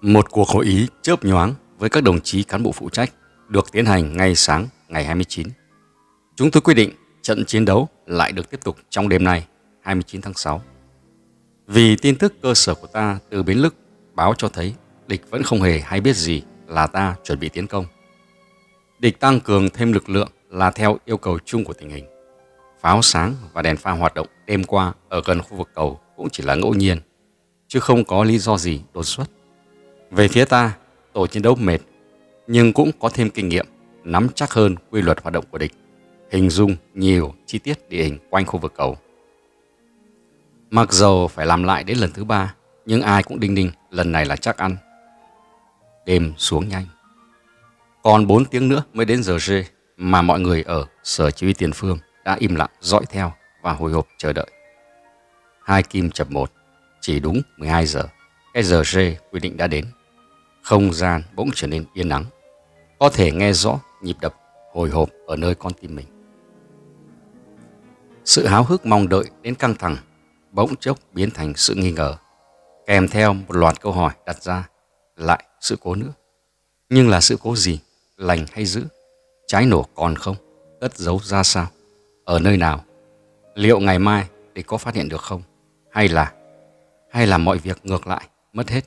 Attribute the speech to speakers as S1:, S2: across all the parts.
S1: Một cuộc hội ý chớp nhoáng với các đồng chí cán bộ phụ trách được tiến hành ngay sáng ngày 29. Chúng tôi quyết định trận chiến đấu lại được tiếp tục trong đêm nay, 29 tháng 6. Vì tin tức cơ sở của ta từ Bến Lức báo cho thấy địch vẫn không hề hay biết gì là ta chuẩn bị tiến công. Địch tăng cường thêm lực lượng là theo yêu cầu chung của tình hình. Pháo sáng và đèn pha hoạt động đêm qua ở gần khu vực cầu cũng chỉ là ngẫu nhiên, chứ không có lý do gì đột xuất. Về phía ta, tổ chiến đấu mệt, nhưng cũng có thêm kinh nghiệm, nắm chắc hơn quy luật hoạt động của địch, hình dung nhiều chi tiết địa hình quanh khu vực cầu. Mặc dầu phải làm lại đến lần thứ 3, nhưng ai cũng đinh ninh lần này là chắc ăn. Đêm xuống nhanh. Còn 4 tiếng nữa mới đến giờ G mà mọi người ở sở chỉ huy tiền phương đã im lặng dõi theo và hồi hộp chờ đợi. 2 kim chập 1, chỉ đúng 12 giờ, cái giờ G quy định đã đến. Không gian bỗng trở nên yên ắng, có thể nghe rõ nhịp đập hồi hộp ở nơi con tim mình. Sự háo hức mong đợi đến căng thẳng bỗng chốc biến thành sự nghi ngờ, kèm theo một loạt câu hỏi đặt ra. Lại sự cố nữa, nhưng là sự cố gì, lành hay dữ? Trái nổ còn không? Cất giấu ra sao? Ở nơi nào? Liệu ngày mai địch có phát hiện được không? Hay là mọi việc ngược lại, mất hết?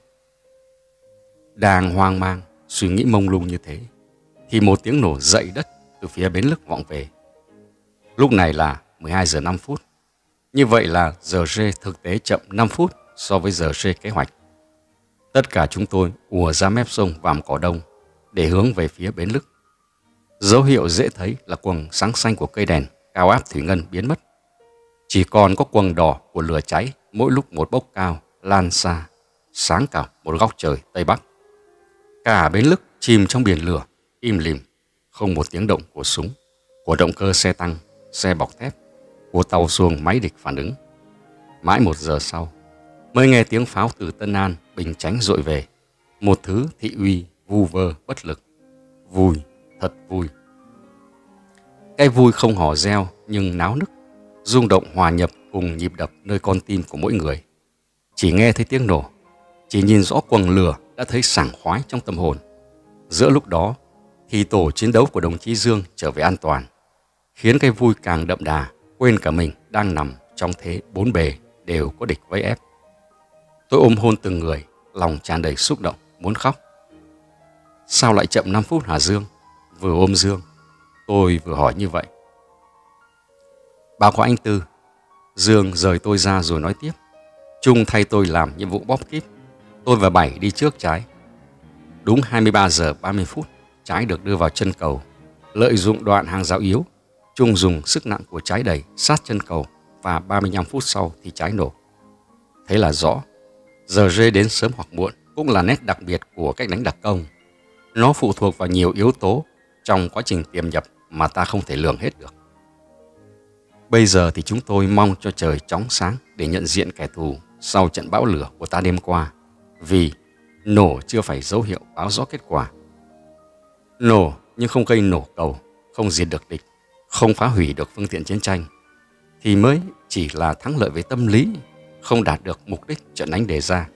S1: Đang hoang mang, suy nghĩ mông lung như thế, thì một tiếng nổ dậy đất từ phía Bến Lức vọng về. Lúc này là 12 giờ 5 phút. Như vậy là giờ G thực tế chậm 5 phút so với giờ G kế hoạch. Tất cả chúng tôi ùa ra mép sông Vàm Cỏ Đông để hướng về phía Bến Lức. Dấu hiệu dễ thấy là quầng sáng xanh của cây đèn cao áp thủy ngân biến mất. Chỉ còn có quầng đỏ của lửa cháy mỗi lúc một bốc cao, lan xa, sáng cả một góc trời Tây Bắc. Cả Bến Lức chìm trong biển lửa, im lìm, không một tiếng động của súng, của động cơ xe tăng, xe bọc thép, của tàu xuồng máy địch phản ứng. Mãi 1 giờ sau, mới nghe tiếng pháo từ Tân An, Bình Chánh dội về. Một thứ thị uy vu vơ bất lực. Vui, thật vui. Cái vui không hò reo nhưng náo nức, rung động hòa nhập cùng nhịp đập nơi con tim của mỗi người. Chỉ nghe thấy tiếng nổ, chỉ nhìn rõ quầng lửa đã thấy sảng khoái trong tâm hồn. Giữa lúc đó thì tổ chiến đấu của đồng chí Dương trở về an toàn, khiến cái vui càng đậm đà, quên cả mình đang nằm trong thế bốn bề đều có địch vây ép. Tôi ôm hôn từng người, lòng tràn đầy xúc động, muốn khóc. Sao lại chậm 5 phút hả Dương? Vừa ôm Dương, tôi vừa hỏi như vậy. Báo cáo anh Tư. Dương rời tôi ra rồi nói tiếp. Trung thay tôi làm nhiệm vụ bóp kíp. Tôi và Bảy đi trước trái. Đúng 23 giờ 30 phút, trái được đưa vào chân cầu. Lợi dụng đoạn hàng rào yếu, Trung dùng sức nặng của trái đẩy sát chân cầu và 35 phút sau thì trái nổ. Thế là rõ, giờ G đến sớm hoặc muộn cũng là nét đặc biệt của cách đánh đặc công. Nó phụ thuộc vào nhiều yếu tố trong quá trình tiềm nhập mà ta không thể lường hết được. Bây giờ thì chúng tôi mong cho trời chóng sáng để nhận diện kẻ thù sau trận bão lửa của ta đêm qua. Vì nổ chưa phải dấu hiệu báo rõ kết quả. Nổ nhưng không gây nổ cầu, không diệt được địch, không phá hủy được phương tiện chiến tranh, thì mới chỉ là thắng lợi về tâm lý, không đạt được mục đích trận đánh đề ra.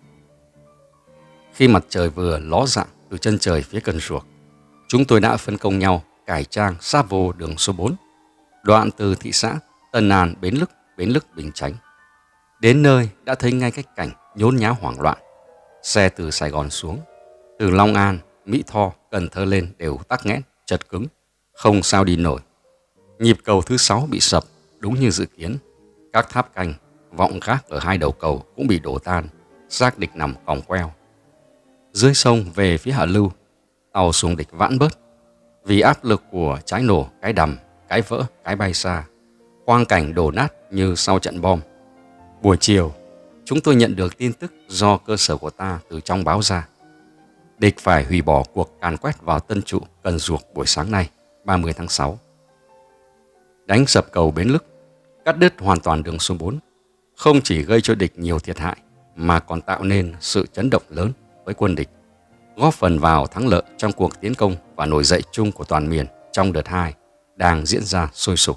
S1: Khi mặt trời vừa ló dạng từ chân trời phía Cần Suộc, chúng tôi đã phân công nhau cải trang sáp vô đường số 4, đoạn từ thị xã Tân An Bến Lức Bình Chánh. Đến nơi đã thấy ngay cái cảnh nhốn nháo hoảng loạn. Xe từ Sài Gòn xuống, từ Long An, Mỹ Tho, Cần Thơ lên đều tắc nghẽn, chật cứng, không sao đi nổi. Nhịp cầu thứ 6 bị sập đúng như dự kiến. Các tháp canh, vọng gác ở hai đầu cầu cũng bị đổ tan, xác địch nằm còng queo. Dưới sông về phía hạ lưu, tàu xuồng địch vãn bớt vì áp lực của trái nổ, cái đầm, cái vỡ, cái bay xa. Quang cảnh đổ nát như sau trận bom. Buổi chiều, chúng tôi nhận được tin tức do cơ sở của ta từ trong báo ra. Địch phải hủy bỏ cuộc càn quét vào Tân Trụ, Cần Duộc buổi sáng nay, 30 tháng 6. Đánh sập cầu Bến Lức, cắt đứt hoàn toàn đường số 4, không chỉ gây cho địch nhiều thiệt hại mà còn tạo nên sự chấn động lớn với quân địch, góp phần vào thắng lợi trong cuộc tiến công và nổi dậy chung của toàn miền trong đợt 2 đang diễn ra sôi sục.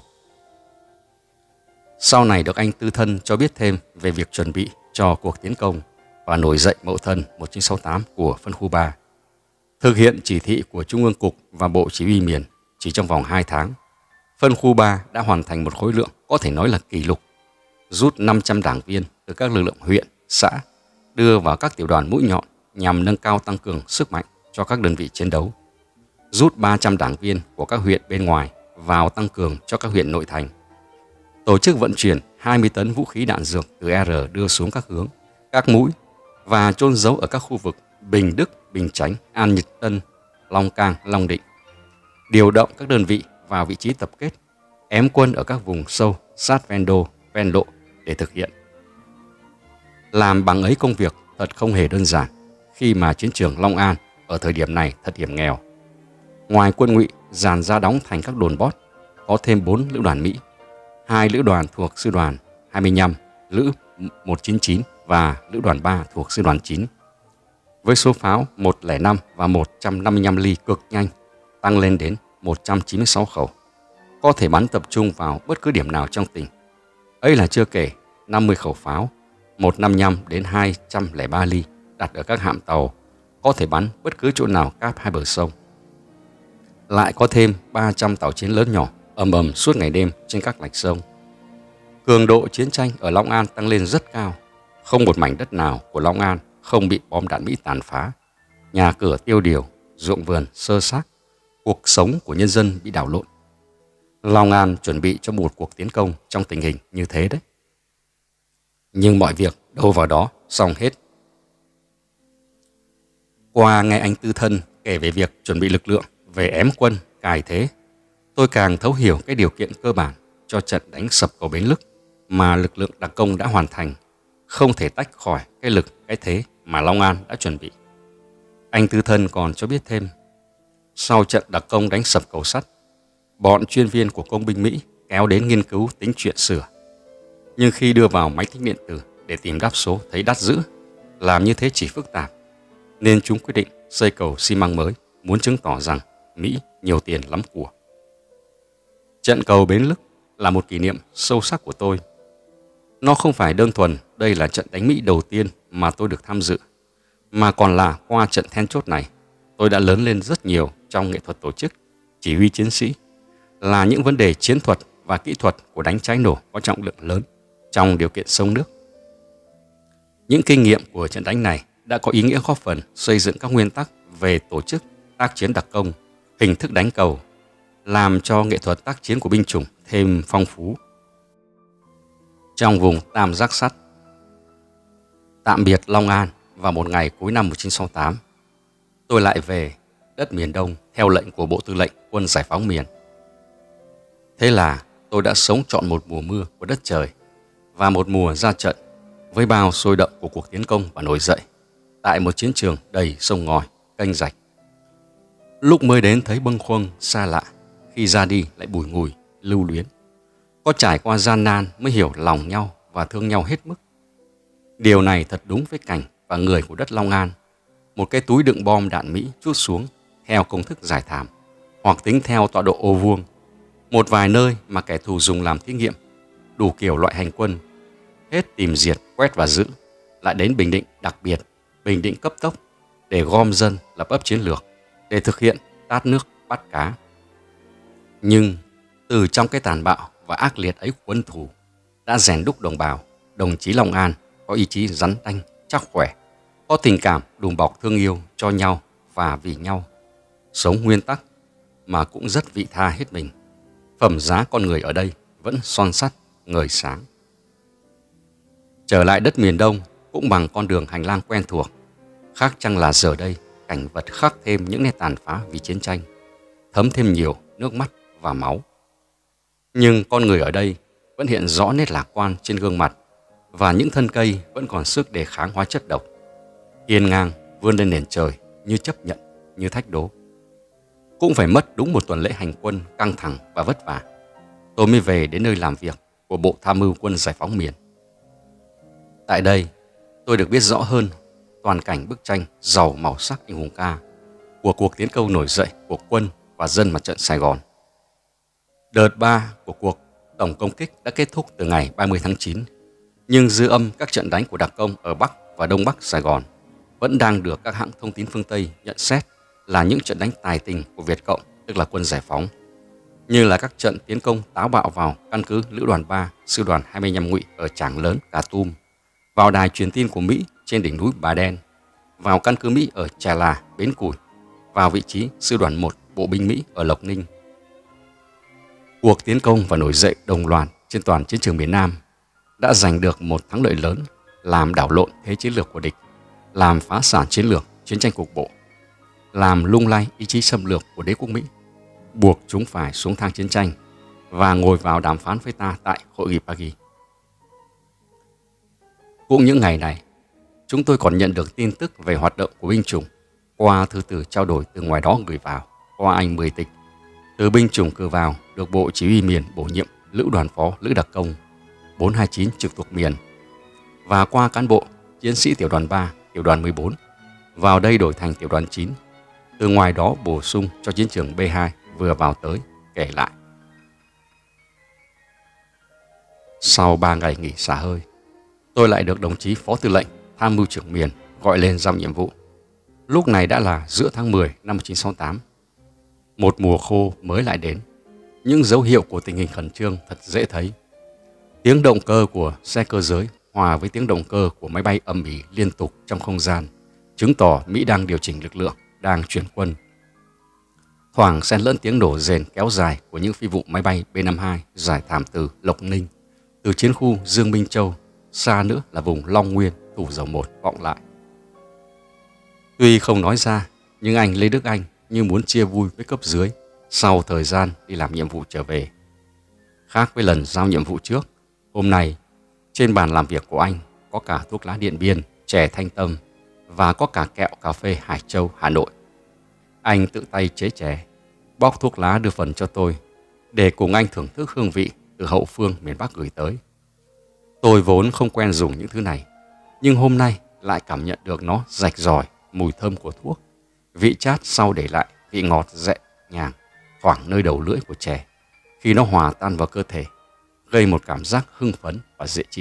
S1: Sau này được anh Tư Thân cho biết thêm về việc chuẩn bị cho cuộc tiến công và nổi dậy Mậu Thân 1968 của phân khu 3. Thực hiện chỉ thị của Trung ương Cục và Bộ Chỉ huy miền, chỉ trong vòng 2 tháng, phân khu 3 đã hoàn thành một khối lượng có thể nói là kỷ lục, rút 500 đảng viên từ các lực lượng huyện, xã, đưa vào các tiểu đoàn mũi nhọn nhằm nâng cao tăng cường sức mạnh cho các đơn vị chiến đấu, rút 300 đảng viên của các huyện bên ngoài vào tăng cường cho các huyện nội thành, tổ chức vận chuyển 20 tấn vũ khí đạn dược từ R đưa xuống các hướng, các mũi và chôn giấu ở các khu vực Bình Đức, Bình Chánh, An Nhật Tân, Long Cang, Long Định, điều động các đơn vị vào vị trí tập kết, ém quân ở các vùng sâu sát ven đô, ven lộ để thực hiện. Làm bằng ấy công việc thật không hề đơn giản khi mà chiến trường Long An ở thời điểm này thật hiểm nghèo. Ngoài quân Ngụy dàn ra đóng thành các đồn bót, có thêm 4 lữ đoàn Mỹ, 2 lữ đoàn thuộc sư đoàn 25, lữ 199 và lữ đoàn 3 thuộc sư đoàn 9. Với số pháo 105 và 155 ly cực nhanh tăng lên đến 196 khẩu, có thể bắn tập trung vào bất cứ điểm nào trong tỉnh. Ấy là chưa kể 50 khẩu pháo 155 đến 203 ly đặt ở các hạm tàu, có thể bắn bất cứ chỗ nào cáp hai bờ sông. Lại có thêm 300 tàu chiến lớn nhỏ ầm ầm suốt ngày đêm trên các lạch sông. Cường độ chiến tranh ở Long An tăng lên rất cao, không một mảnh đất nào của Long An không bị bom đạn Mỹ tàn phá, nhà cửa tiêu điều, ruộng vườn xơ xác, cuộc sống của nhân dân bị đảo lộn. Long An chuẩn bị cho một cuộc tiến công trong tình hình như thế đấy. Nhưng mọi việc đâu vào đó xong hết. Qua nghe anh Tư Thân kể về việc chuẩn bị lực lượng về ém quân, cài thế, tôi càng thấu hiểu cái điều kiện cơ bản cho trận đánh sập cầu Bến Lức mà lực lượng đặc công đã hoàn thành, không thể tách khỏi cái lực, cái thế mà Long An đã chuẩn bị. Anh Tư Thân còn cho biết thêm, sau trận đặc công đánh sập cầu sắt, bọn chuyên viên của công binh Mỹ kéo đến nghiên cứu tính chuyện sửa. Nhưng khi đưa vào máy tính điện tử để tìm đáp số thấy đắt dữ, làm như thế chỉ phức tạp, nên chúng quyết định xây cầu xi măng mới, muốn chứng tỏ rằng Mỹ nhiều tiền lắm của. Trận cầu Bến Lức là một kỷ niệm sâu sắc của tôi. Nó không phải đơn thuần đây là trận đánh Mỹ đầu tiên mà tôi được tham dự, mà còn là qua trận then chốt này, tôi đã lớn lên rất nhiều trong nghệ thuật tổ chức, chỉ huy chiến sĩ, là những vấn đề chiến thuật và kỹ thuật của đánh cháy nổ có trọng lượng lớn trong điều kiện sông nước. Những kinh nghiệm của trận đánh này đã có ý nghĩa góp phần xây dựng các nguyên tắc về tổ chức tác chiến đặc công, hình thức đánh cầu, làm cho nghệ thuật tác chiến của binh chủng thêm phong phú. Trong vùng Tam Giác Sắt, tạm biệt Long An vào một ngày cuối năm 1968, tôi lại về đất miền Đông theo lệnh của Bộ Tư lệnh Quân Giải phóng miền. Thế là tôi đã sống trọn một mùa mưa của đất trời và một mùa ra trận với bao sôi động của cuộc tiến công và nổi dậy tại một chiến trường đầy sông ngòi, kênh rạch. Lúc mới đến thấy bâng khuâng xa lạ, khi ra đi lại bùi ngùi, lưu luyến. Có trải qua gian nan mới hiểu lòng nhau và thương nhau hết mức. Điều này thật đúng với cảnh và người của đất Long An. Một cái túi đựng bom đạn Mỹ trút xuống theo công thức giải thảm, hoặc tính theo tọa độ ô vuông. Một vài nơi mà kẻ thù dùng làm thí nghiệm, đủ kiểu loại hành quân, hết tìm diệt, quét và giữ, lại đến Bình Định đặc biệt, Bình Định cấp tốc, để gom dân lập ấp chiến lược, để thực hiện tát nước bắt cá. Nhưng từ trong cái tàn bạo và ác liệt ấy của quân thù đã rèn đúc đồng bào, đồng chí Long An có ý chí rắn đanh, chắc khỏe, có tình cảm đùm bọc thương yêu cho nhau và vì nhau, sống nguyên tắc mà cũng rất vị tha hết mình. Phẩm giá con người ở đây vẫn son sắt, ngời sáng. Trở lại đất miền Đông cũng bằng con đường hành lang quen thuộc, khác chăng là giờ đây cảnh vật khắc thêm những nét tàn phá vì chiến tranh, thấm thêm nhiều nước mắt và máu. Nhưng con người ở đây vẫn hiện rõ nét lạc quan trên gương mặt, và những thân cây vẫn còn sức đề kháng hóa chất độc, hiên ngang vươn lên nền trời như chấp nhận, như thách đố. Cũng phải mất đúng một tuần lễ hành quân căng thẳng và vất vả, tôi mới về đến nơi làm việc của Bộ Tham mưu Quân Giải phóng miền. Tại đây, tôi được biết rõ hơn toàn cảnh bức tranh giàu màu sắc anh hùng ca của cuộc tiến công nổi dậy của quân và dân mặt trận Sài Gòn. Đợt 3 của cuộc tổng công kích đã kết thúc từ ngày 30 tháng 9, nhưng dư âm các trận đánh của đặc công ở Bắc và Đông Bắc Sài Gòn vẫn đang được các hãng thông tín phương Tây nhận xét là những trận đánh tài tình của Việt Cộng, tức là quân giải phóng, như là các trận tiến công táo bạo vào căn cứ Lữ đoàn 3, Sư đoàn 25 Ngụy ở Trảng Lớn, Cà Tum, vào đài truyền tin của Mỹ trên đỉnh núi Bà Đen, vào căn cứ Mỹ ở Trà Là, Bến Củi, vào vị trí Sư đoàn 1 Bộ binh Mỹ ở Lộc Ninh. Cuộc tiến công và nổi dậy đồng loạt trên toàn chiến trường miền Nam đã giành được một thắng lợi lớn, làm đảo lộn thế chiến lược của địch, làm phá sản chiến lược chiến tranh cục bộ, làm lung lay ý chí xâm lược của đế quốc Mỹ, buộc chúng phải xuống thang chiến tranh và ngồi vào đàm phán với ta tại Hội nghị Paris. Cũng những ngày này, chúng tôi còn nhận được tin tức về hoạt động của binh chủng qua thư từ trao đổi từ ngoài đó gửi vào, qua anh Mười Tịch, từ binh chủng cử vào được Bộ Chỉ huy miền bổ nhiệm Lữ đoàn phó Lữ đặc công 429 trực thuộc miền, và qua cán bộ chiến sĩ tiểu đoàn 3, tiểu đoàn 14 vào đây đổi thành tiểu đoàn 9, từ ngoài đó bổ sung cho chiến trường B2 vừa vào tới, kể lại. Sau 3 ngày nghỉ xả hơi, tôi lại được đồng chí Phó Tư lệnh Tham mưu trưởng miền gọi lên giao nhiệm vụ. Lúc này đã là giữa tháng 10 năm 1968. Một mùa khô mới lại đến. Những dấu hiệu của tình hình khẩn trương thật dễ thấy. Tiếng động cơ của xe cơ giới hòa với tiếng động cơ của máy bay ầm ĩ liên tục trong không gian, chứng tỏ Mỹ đang điều chỉnh lực lượng, đang chuyển quân. Thoảng xen lẫn tiếng nổ rền kéo dài của những phi vụ máy bay B-52 giải thảm từ Lộc Ninh, từ chiến khu Dương Minh Châu, xa nữa là vùng Long Nguyên, Thủ Dầu Một vọng lại. Tuy không nói ra, nhưng anh Lê Đức Anh như muốn chia vui với cấp dưới sau thời gian đi làm nhiệm vụ trở về. Khác với lần giao nhiệm vụ trước, hôm nay trên bàn làm việc của anh có cả thuốc lá Điện Biên, chè Thanh Tâm và có cả kẹo cà phê Hải Châu, Hà Nội. Anh tự tay chế chè, bóc thuốc lá đưa phần cho tôi để cùng anh thưởng thức hương vị từ hậu phương miền Bắc gửi tới. Tôi vốn không quen dùng những thứ này, nhưng hôm nay lại cảm nhận được nó rạch ròi mùi thơm của thuốc, vị chát sau để lại vị ngọt nhẹ nhàng thoảng nơi đầu lưỡi của chè khi nó hòa tan vào cơ thể, gây một cảm giác hưng phấn và dễ chịu.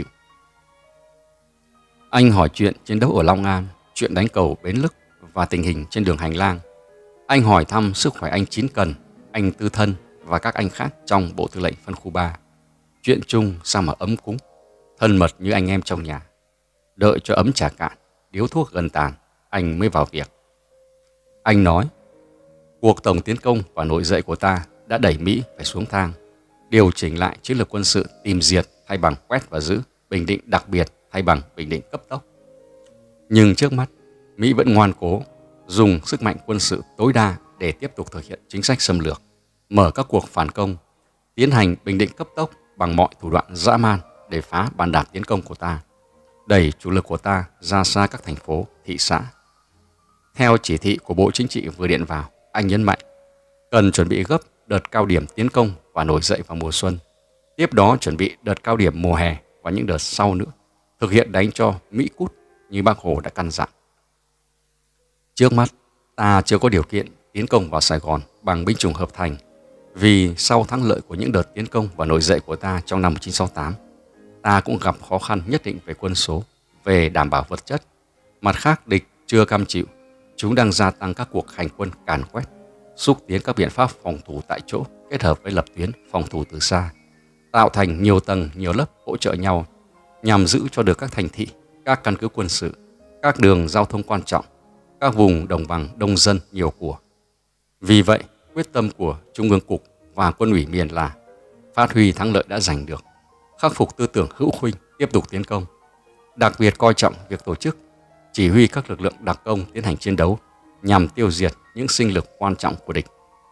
S1: Anh hỏi chuyện chiến đấu ở Long An, chuyện đánh cầu Bến Lức và tình hình trên đường hành lang. Anh hỏi thăm sức khỏe anh Chín Cần, anh Tư Thân và các anh khác trong Bộ Tư lệnh phân khu 3. Chuyện chung sao mà ấm cúng, thân mật như anh em trong nhà. Đợi cho ấm trà cạn, điếu thuốc gần tàn, anh mới vào việc. Anh nói, cuộc tổng tiến công và nổi dậy của ta đã đẩy Mỹ phải xuống thang, điều chỉnh lại chiến lược quân sự tìm diệt thay bằng quét và giữ, bình định đặc biệt thay bằng bình định cấp tốc. Nhưng trước mắt, Mỹ vẫn ngoan cố dùng sức mạnh quân sự tối đa để tiếp tục thực hiện chính sách xâm lược, mở các cuộc phản công, tiến hành bình định cấp tốc bằng mọi thủ đoạn dã man để phá bàn đạp tiến công của ta, đẩy chủ lực của ta ra xa các thành phố, thị xã. Theo chỉ thị của Bộ Chính trị vừa điện vào, anh nhấn mạnh cần chuẩn bị gấp đợt cao điểm tiến công và nổi dậy vào mùa xuân. Tiếp đó chuẩn bị đợt cao điểm mùa hè và những đợt sau nữa, thực hiện đánh cho Mỹ cút như Bác Hồ đã căn dặn. Trước mắt, ta chưa có điều kiện tiến công vào Sài Gòn bằng binh chủng hợp thành, vì sau thắng lợi của những đợt tiến công và nổi dậy của ta trong năm 1968, ta cũng gặp khó khăn nhất định về quân số, về đảm bảo vật chất. Mặt khác, địch chưa cam chịu, chúng đang gia tăng các cuộc hành quân càn quét, xúc tiến các biện pháp phòng thủ tại chỗ kết hợp với lập tuyến phòng thủ từ xa, tạo thành nhiều tầng, nhiều lớp hỗ trợ nhau nhằm giữ cho được các thành thị, các căn cứ quân sự, các đường giao thông quan trọng, các vùng đồng bằng đông dân nhiều của. Vì vậy, quyết tâm của Trung ương Cục và Quân ủy miền là phát huy thắng lợi đã giành được, khắc phục tư tưởng hữu khuynh, tiếp tục tiến công, đặc biệt coi trọng việc tổ chức, chỉ huy các lực lượng đặc công tiến hành chiến đấu nhằm tiêu diệt những sinh lực quan trọng của địch.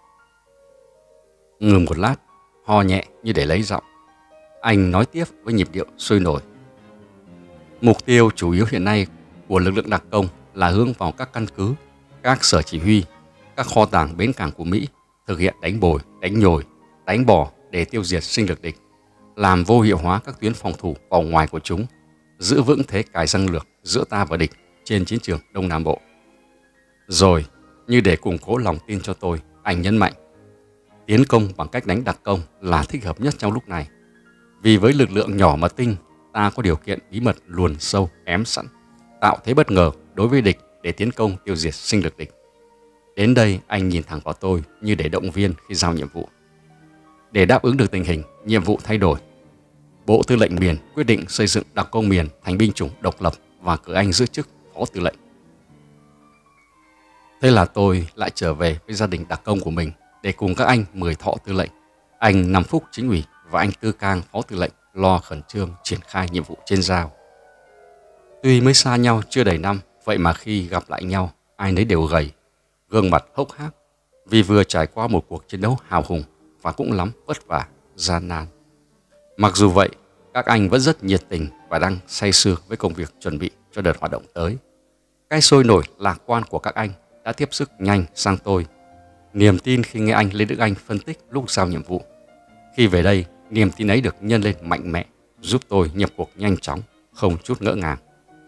S1: Ngừng một lát, ho nhẹ như để lấy giọng, anh nói tiếp với nhịp điệu sôi nổi. Mục tiêu chủ yếu hiện nay của lực lượng đặc công là hướng vào các căn cứ, các sở chỉ huy, các kho tàng bến cảng của Mỹ, thực hiện đánh bồi, đánh nhồi, đánh bò để tiêu diệt sinh lực địch, làm vô hiệu hóa các tuyến phòng thủ vòng ngoài của chúng, giữ vững thế cài răng lược giữa ta và địch trên chiến trường Đông Nam Bộ. Rồi, như để củng cố lòng tin cho tôi, anh nhấn mạnh, tiến công bằng cách đánh đặc công là thích hợp nhất trong lúc này. Vì với lực lượng nhỏ mà tinh, ta có điều kiện bí mật luồn sâu, ém sẵn, tạo thế bất ngờ đối với địch để tiến công tiêu diệt sinh lực địch. Đến đây anh nhìn thẳng vào tôi như để động viên khi giao nhiệm vụ. Để đáp ứng được tình hình, nhiệm vụ thay đổi. Bộ Tư lệnh miền quyết định xây dựng đặc công miền thành binh chủng độc lập và cử anh giữ chức phó tư lệnh. Thế là tôi lại trở về với gia đình đặc công của mình để cùng các anh Mười Thọ tư lệnh, anh Năm Phúc chính ủy và anh Tư Cang phó tư lệnh lo khẩn trương triển khai nhiệm vụ trên giao. Tuy mới xa nhau chưa đầy năm, vậy mà khi gặp lại nhau, ai nấy đều gầy, gương mặt hốc hác vì vừa trải qua một cuộc chiến đấu hào hùng và cũng lắm vất vả, gian nan. Mặc dù vậy, các anh vẫn rất nhiệt tình và đang say sưa với công việc chuẩn bị cho đợt hoạt động tới. Cái sôi nổi lạc quan của các anh đã tiếp sức nhanh sang tôi. Niềm tin khi nghe anh Lê Đức Anh phân tích lúc giao nhiệm vụ. Khi về đây, niềm tin ấy được nhân lên mạnh mẽ, giúp tôi nhập cuộc nhanh chóng, không chút ngỡ ngàng.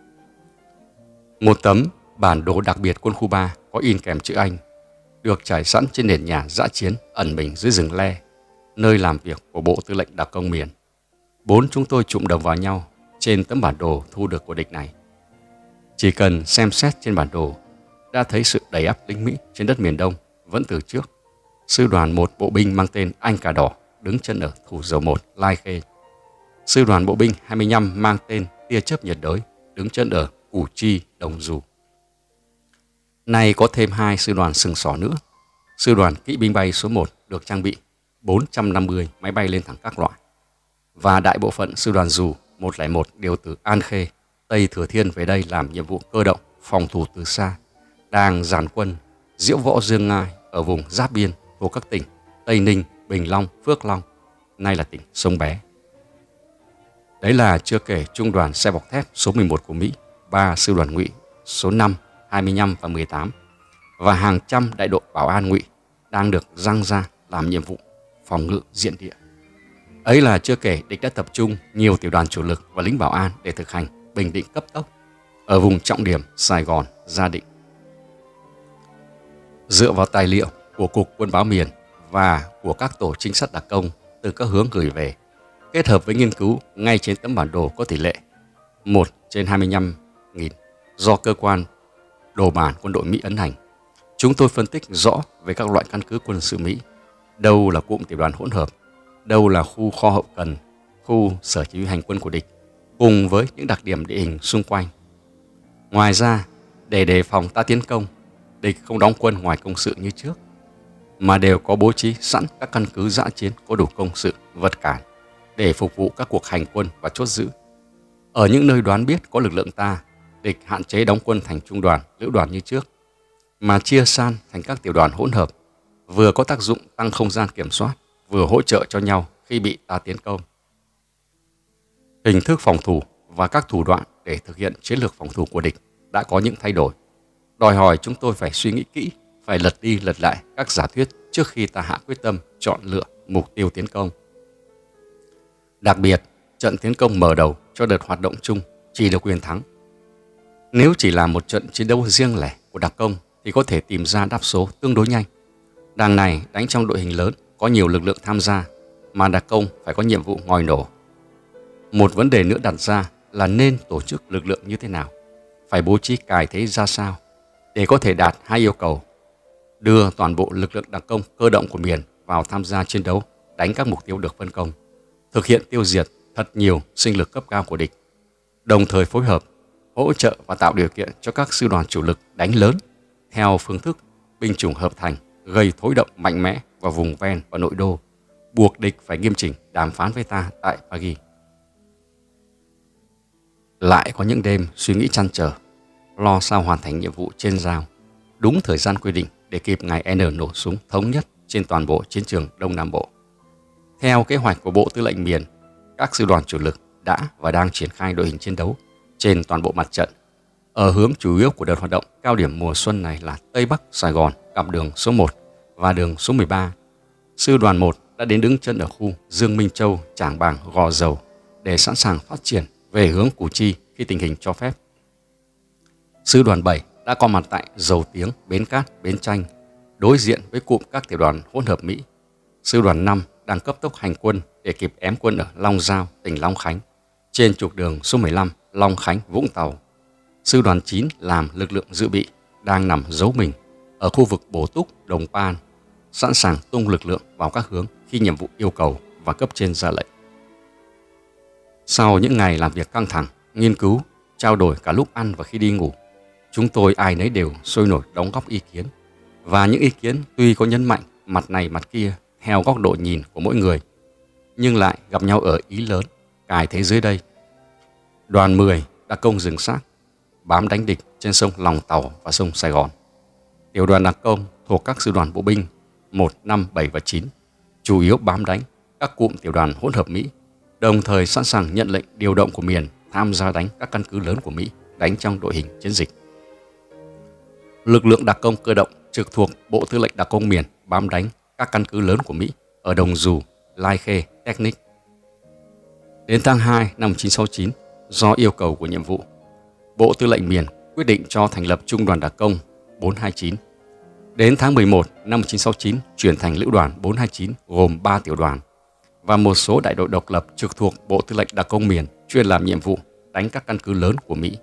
S1: Một tấm bản đồ đặc biệt quân khu 3 có in kèm chữ Anh, được trải sẵn trên nền nhà dã chiến ẩn mình dưới rừng le, nơi làm việc của Bộ Tư lệnh Đặc công miền. 4 chúng tôi chụm đầu vào nhau trên tấm bản đồ thu được của địch này. Chỉ cần xem xét trên bản đồ, đã thấy sự đầy ắp lính Mỹ trên đất miền Đông vẫn từ trước. Sư đoàn 1 bộ binh mang tên Anh Cà Đỏ đứng chân ở Thủ Dầu Một, Lai Khê. Sư đoàn bộ binh 25 mang tên Tia Chớp Nhiệt Đới đứng chân ở Củ Chi, Đồng Dù. Nay có thêm 2 sư đoàn sừng sỏ nữa. Sư đoàn kỵ binh bay số 1 được trang bị 450 máy bay lên thẳng các loại. Và đại bộ phận sư đoàn dù 101 điều từ An Khê, Tây Thừa Thiên về đây làm nhiệm vụ cơ động, phòng thủ từ xa, đang dàn quân diễu võ dương ngai ở vùng giáp biên thuộc các tỉnh Tây Ninh, Bình Long, Phước Long, nay là tỉnh Sông Bé. Đấy là chưa kể trung đoàn xe bọc thép số 11 của Mỹ, 3 sư đoàn ngụy số 5, 25 và 18 và hàng trăm đại đội bảo an ngụy đang được giăng ra làm nhiệm vụ phòng ngự diện địa. Ấy là chưa kể địch đã tập trung nhiều tiểu đoàn chủ lực và lính bảo an để thực hành bình định cấp tốc ở vùng trọng điểm Sài Gòn, Gia Định. Dựa vào tài liệu của Cục Quân báo miền và của các tổ trinh sát đặc công từ các hướng gửi về, kết hợp với nghiên cứu ngay trên tấm bản đồ có tỷ lệ 1/25.000 do cơ quan đồ bản quân đội Mỹ ấn hành, chúng tôi phân tích rõ về các loại căn cứ quân sự Mỹ, đâu là cụm tiểu đoàn hỗn hợp, đâu là khu kho hậu cần, khu sở chỉ huy hành quân của địch, cùng với những đặc điểm địa hình xung quanh. Ngoài ra, để đề phòng ta tiến công, địch không đóng quân ngoài công sự như trước, mà đều có bố trí sẵn các căn cứ dã chiến có đủ công sự, vật cản để phục vụ các cuộc hành quân và chốt giữ. Ở những nơi đoán biết có lực lượng ta, địch hạn chế đóng quân thành trung đoàn, lữ đoàn như trước, mà chia san thành các tiểu đoàn hỗn hợp, vừa có tác dụng tăng không gian kiểm soát, vừa hỗ trợ cho nhau khi bị ta tiến công. Hình thức phòng thủ và các thủ đoạn để thực hiện chiến lược phòng thủ của địch đã có những thay đổi, đòi hỏi chúng tôi phải suy nghĩ kỹ, phải lật đi lật lại các giả thuyết trước khi ta hạ quyết tâm chọn lựa mục tiêu tiến công. Đặc biệt, trận tiến công mở đầu cho đợt hoạt động chung chỉ được quyền thắng. Nếu chỉ là một trận chiến đấu riêng lẻ của đặc công thì có thể tìm ra đáp số tương đối nhanh. Đằng này đánh trong đội hình lớn có nhiều lực lượng tham gia, mà đặc công phải có nhiệm vụ ngòi nổ. Một vấn đề nữa đặt ra là nên tổ chức lực lượng như thế nào, phải bố trí cài thế ra sao để có thể đạt hai yêu cầu: đưa toàn bộ lực lượng đặc công cơ động của miền vào tham gia chiến đấu, đánh các mục tiêu được phân công, thực hiện tiêu diệt thật nhiều sinh lực cấp cao của địch, đồng thời phối hợp, hỗ trợ và tạo điều kiện cho các sư đoàn chủ lực đánh lớn theo phương thức binh chủng hợp thành, gây thối động mạnh mẽ vào vùng ven và nội đô, buộc địch phải nghiêm chỉnh đàm phán với ta tại Paris. Lại có những đêm suy nghĩ trăn trở, lo sao hoàn thành nhiệm vụ trên giao đúng thời gian quy định để kịp ngày N nổ súng thống nhất trên toàn bộ chiến trường Đông Nam Bộ. Theo kế hoạch của Bộ Tư lệnh miền, các sư đoàn chủ lực đã và đang triển khai đội hình chiến đấu trên toàn bộ mặt trận. Ở hướng chủ yếu của đợt hoạt động cao điểm mùa xuân này là Tây Bắc Sài Gòn, cặp đường số 1 và đường số 13. Sư đoàn 1 đã đến đứng chân ở khu Dương Minh Châu, Trảng Bàng, Gò Dầu để sẵn sàng phát triển về hướng Củ Chi khi tình hình cho phép. Sư đoàn 7 đã có mặt tại Dầu Tiếng, Bến Cát, Bến Tranh, đối diện với cụm các tiểu đoàn hỗn hợp Mỹ. Sư đoàn 5 đang cấp tốc hành quân để kịp ém quân ở Long Giao, tỉnh Long Khánh, trên trục đường số 15 Long Khánh, Vũng Tàu. Sư đoàn 9 làm lực lượng dự bị đang nằm giấu mình ở khu vực Bổ Túc, Đồng Pan, sẵn sàng tung lực lượng vào các hướng khi nhiệm vụ yêu cầu và cấp trên ra lệnh. Sau những ngày làm việc căng thẳng, nghiên cứu, trao đổi cả lúc ăn và khi đi ngủ, chúng tôi ai nấy đều sôi nổi đóng góp ý kiến. Và những ý kiến tuy có nhấn mạnh mặt này mặt kia theo góc độ nhìn của mỗi người, nhưng lại gặp nhau ở ý lớn, cài thế dưới đây. Đoàn 10 đặc công rừng xác, bám đánh địch trên sông Lòng Tàu và sông Sài Gòn. Tiểu đoàn đặc công thuộc các sư đoàn bộ binh 1, 5, 7 và 9, chủ yếu bám đánh các cụm tiểu đoàn hỗn hợp Mỹ, đồng thời sẵn sàng nhận lệnh điều động của miền tham gia đánh các căn cứ lớn của Mỹ, đánh trong đội hình chiến dịch. Lực lượng đặc công cơ động trực thuộc Bộ Tư lệnh Đặc công miền bám đánh các căn cứ lớn của Mỹ ở Đồng Dù, Lai Khê, Technic. Đến tháng 2 năm 1969, do yêu cầu của nhiệm vụ, Bộ Tư lệnh miền quyết định cho thành lập Trung đoàn Đặc công 429. Đến tháng 11 năm 1969, chuyển thành Lữ đoàn 429 gồm 3 tiểu đoàn và một số đại đội độc lập trực thuộc Bộ Tư lệnh Đặc công miền chuyên làm nhiệm vụ đánh các căn cứ lớn của Mỹ.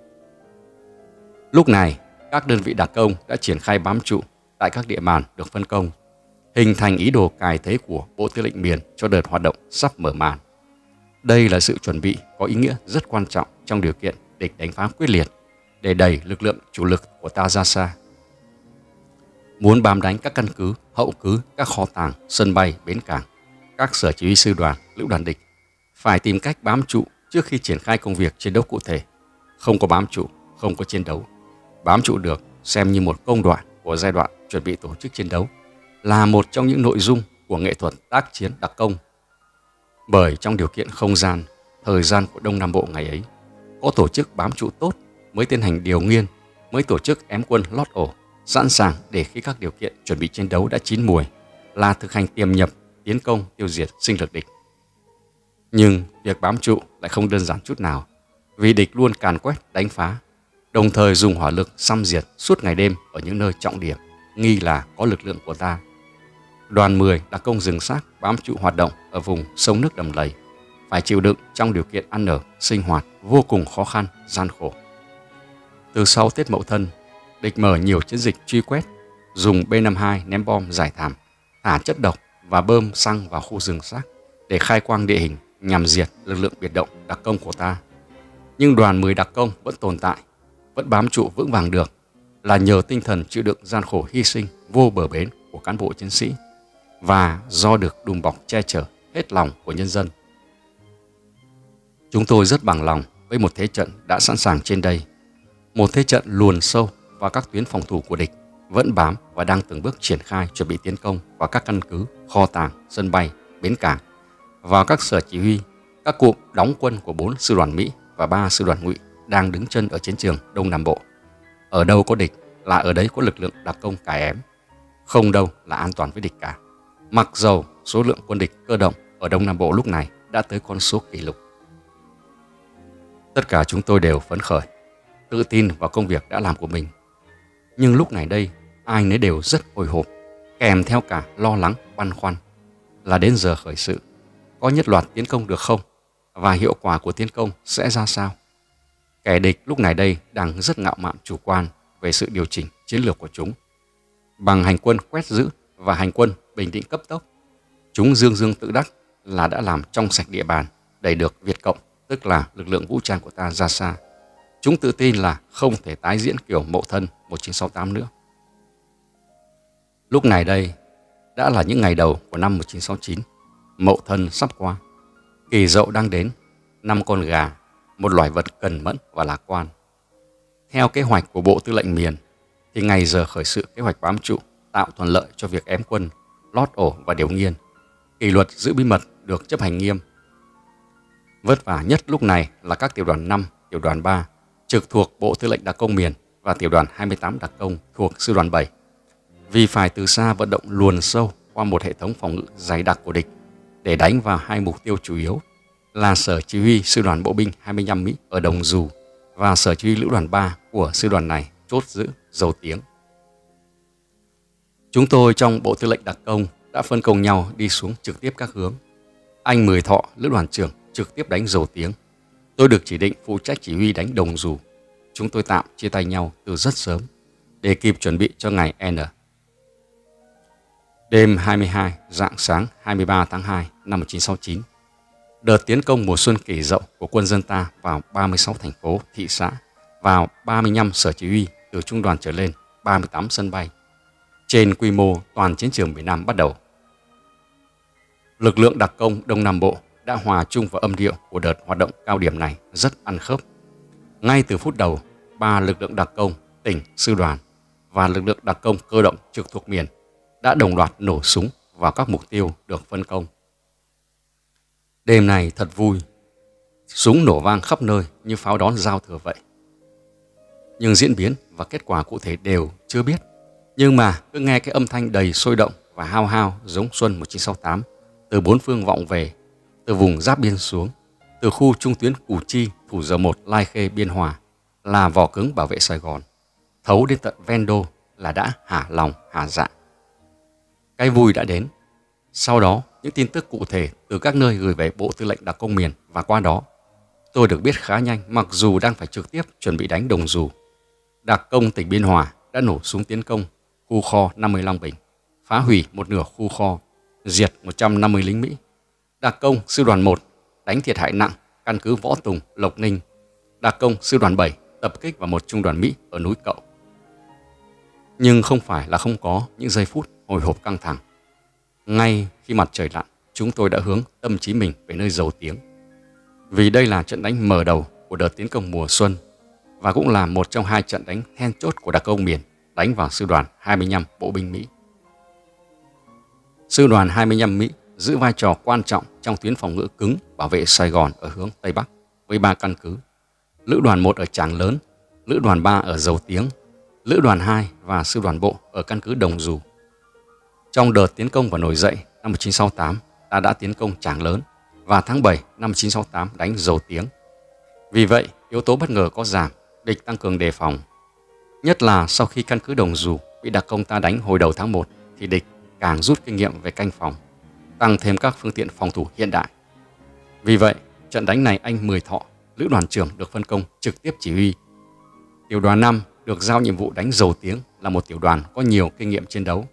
S1: Lúc này, các đơn vị đặc công đã triển khai bám trụ tại các địa bàn được phân công, hình thành ý đồ cài thế của Bộ Tư lệnh miền cho đợt hoạt động sắp mở màn. Đây là sự chuẩn bị có ý nghĩa rất quan trọng trong điều kiện địch đánh phá quyết liệt để đẩy lực lượng chủ lực của ta ra xa. Muốn bám đánh các căn cứ, hậu cứ, các kho tàng, sân bay, bến cảng, các sở chỉ huy sư đoàn, lữ đoàn địch phải tìm cách bám trụ trước khi triển khai công việc chiến đấu cụ thể. Không có bám trụ, không có chiến đấu. Bám trụ được xem như một công đoạn của giai đoạn chuẩn bị tổ chức chiến đấu, là một trong những nội dung của nghệ thuật tác chiến đặc công. Bởi trong điều kiện không gian, thời gian của Đông Nam Bộ ngày ấy, có tổ chức bám trụ tốt mới tiến hành điều nghiên, mới tổ chức ém quân lót ổ, sẵn sàng để khi các điều kiện chuẩn bị chiến đấu đã chín mùi là thực hành tiềm nhập, tiến công, tiêu diệt sinh lực địch. Nhưng việc bám trụ lại không đơn giản chút nào, vì địch luôn càn quét, đánh phá, đồng thời dùng hỏa lực xăm diệt suốt ngày đêm ở những nơi trọng điểm nghi là có lực lượng của ta. Đoàn 10 đặc công rừng xác bám trụ hoạt động ở vùng sông nước đầm lầy, phải chịu đựng trong điều kiện ăn ở, sinh hoạt vô cùng khó khăn, gian khổ. Từ sau Tết Mậu Thân, địch mở nhiều chiến dịch truy quét, dùng B-52 ném bom giải thảm, thả chất độc và bơm xăng vào khu rừng xác để khai quang địa hình nhằm diệt lực lượng biệt động đặc công của ta. Nhưng đoàn 10 đặc công vẫn tồn tại, vẫn bám trụ vững vàng được là nhờ tinh thần chịu đựng gian khổ hy sinh vô bờ bến của cán bộ chiến sĩ và do được đùm bọc che chở hết lòng của nhân dân. Chúng tôi rất bằng lòng với một thế trận đã sẵn sàng trên đây, một thế trận luồn sâu vào các tuyến phòng thủ của địch, vẫn bám và đang từng bước triển khai chuẩn bị tiến công vào các căn cứ, kho tàng, sân bay, bến cảng, vào các sở chỉ huy, các cụm đóng quân của 4 sư đoàn Mỹ và 3 sư đoàn Ngụy đang đứng chân ở chiến trường Đông Nam Bộ. Ở đâu có địch là ở đấy có lực lượng đặc công cài ém, không đâu là an toàn với địch cả. Mặc dầu số lượng quân địch cơ động ở Đông Nam Bộ lúc này đã tới con số kỷ lục. Tất cả chúng tôi đều phấn khởi, tự tin vào công việc đã làm của mình. Nhưng lúc này đây, ai nấy đều rất hồi hộp, kèm theo cả lo lắng, băn khoăn là đến giờ khởi sự, có nhất loạt tiến công được không? Và hiệu quả của tiến công sẽ ra sao? Kẻ địch lúc này đây đang rất ngạo mạn chủ quan về sự điều chỉnh chiến lược của chúng. Bằng hành quân quét giữ và hành quân bình định cấp tốc, chúng dương dương tự đắc là đã làm trong sạch địa bàn, đẩy được Việt Cộng, tức là lực lượng vũ trang của ta ra xa. Chúng tự tin là không thể tái diễn kiểu Mậu Thân 1968 nữa. Lúc này đây đã là những ngày đầu của năm 1969, Mậu Thân sắp qua, Kỷ Dậu đang đến, năm con gà, một loài vật cần mẫn và lạc quan. Theo kế hoạch của Bộ Tư lệnh miền, thì ngày giờ khởi sự kế hoạch bám trụ tạo thuận lợi cho việc ém quân, lót ổ và điều nghiên. Kỷ luật giữ bí mật được chấp hành nghiêm. Vất vả nhất lúc này là các tiểu đoàn 5, tiểu đoàn 3 trực thuộc Bộ Tư lệnh Đặc công miền và tiểu đoàn 28 đặc công thuộc sư đoàn 7. Vì phải từ xa vận động luồn sâu qua một hệ thống phòng ngự dày đặc của địch để đánh vào hai mục tiêu chủ yếu là sở chỉ huy sư đoàn bộ binh 25 Mỹ ở Đồng Dù và sở chỉ huy lữ đoàn 3 của sư đoàn này chốt giữ Dầu Tiếng. Chúng tôi trong Bộ Tư lệnh Đặc công đã phân công nhau đi xuống trực tiếp các hướng. Anh Mười Thọ, lữ đoàn trưởng, trực tiếp đánh Dầu Tiếng. Tôi được chỉ định phụ trách chỉ huy đánh Đồng Dù. chúng tôi tạm chia tay nhau từ rất sớm để kịp chuẩn bị cho ngày N. Đêm 22, rạng sáng 23 tháng 2 năm 1969, đợt tiến công mùa xuân kỷ Dậu của quân dân ta vào 36 thành phố, thị xã, vào 35 sở chỉ huy từ trung đoàn trở lên, 38 sân bay, trên quy mô toàn chiến trường miền Nam bắt đầu. Lực lượng đặc công Đông Nam Bộ đã hòa chung vào âm điệu của đợt hoạt động cao điểm này rất ăn khớp. Ngay từ phút đầu, 3 lực lượng đặc công, tỉnh, sư đoàn và lực lượng đặc công cơ động trực thuộc miền đã đồng loạt nổ súng vào các mục tiêu được phân công. Đêm này thật vui, súng nổ vang khắp nơi như pháo đón giao thừa vậy. Nhưng diễn biến và kết quả cụ thể đều chưa biết. Nhưng mà cứ nghe cái âm thanh đầy sôi động và hao hao giống xuân 1968 từ bốn phương vọng về, từ vùng giáp biên xuống, từ khu trung tuyến Củ Chi, Thủ Dầu Một, Lai Khê, Biên Hòa là vỏ cứng bảo vệ Sài Gòn, thấu đến tận ven đô là đã hả lòng hả dạ. Cái vui đã đến. Sau đó, những tin tức cụ thể từ các nơi gửi về Bộ Tư lệnh Đặc công miền và qua đó, tôi được biết khá nhanh mặc dù đang phải trực tiếp chuẩn bị đánh Đồng Dù. Đặc công tỉnh Biên Hòa đã nổ súng tiến công khu kho 50 Long Bình, phá hủy một nửa khu kho, diệt 150 lính Mỹ. Đặc công sư đoàn 1 đánh thiệt hại nặng căn cứ Võ Tùng, Lộc Ninh. Đặc công sư đoàn 7 tập kích vào một trung đoàn Mỹ ở núi Cậu. Nhưng không phải là không có những giây phút hồi hộp căng thẳng. Ngay khi mặt trời lặn, chúng tôi đã hướng tâm trí mình về nơi Dầu Tiếng. Vì đây là trận đánh mở đầu của đợt tiến công mùa xuân và cũng là một trong 2 trận đánh then chốt của đặc công miền đánh vào sư đoàn 25 bộ binh Mỹ. Sư đoàn 25 Mỹ giữ vai trò quan trọng trong tuyến phòng ngự cứng bảo vệ Sài Gòn ở hướng Tây Bắc với 3 căn cứ: Lữ đoàn 1 ở Tràng Lớn, Lữ đoàn 3 ở Dầu Tiếng, Lữ đoàn 2 và sư đoàn bộ ở căn cứ Đồng Dù. Trong đợt tiến công và nổi dậy năm 1968, ta đã tiến công Tràng Lớn và tháng 7 năm 1968 đánh Dầu Tiếng. Vì vậy, yếu tố bất ngờ có giảm, địch tăng cường đề phòng. Nhất là sau khi căn cứ Đồng Dù bị đặc công ta đánh hồi đầu tháng 1 thì địch càng rút kinh nghiệm về canh phòng, tăng thêm các phương tiện phòng thủ hiện đại. Vì vậy, trận đánh này anh Mười Thọ, lữ đoàn trưởng được phân công trực tiếp chỉ huy. Tiểu đoàn 5 được giao nhiệm vụ đánh Dầu Tiếng là một tiểu đoàn có nhiều kinh nghiệm chiến đấu.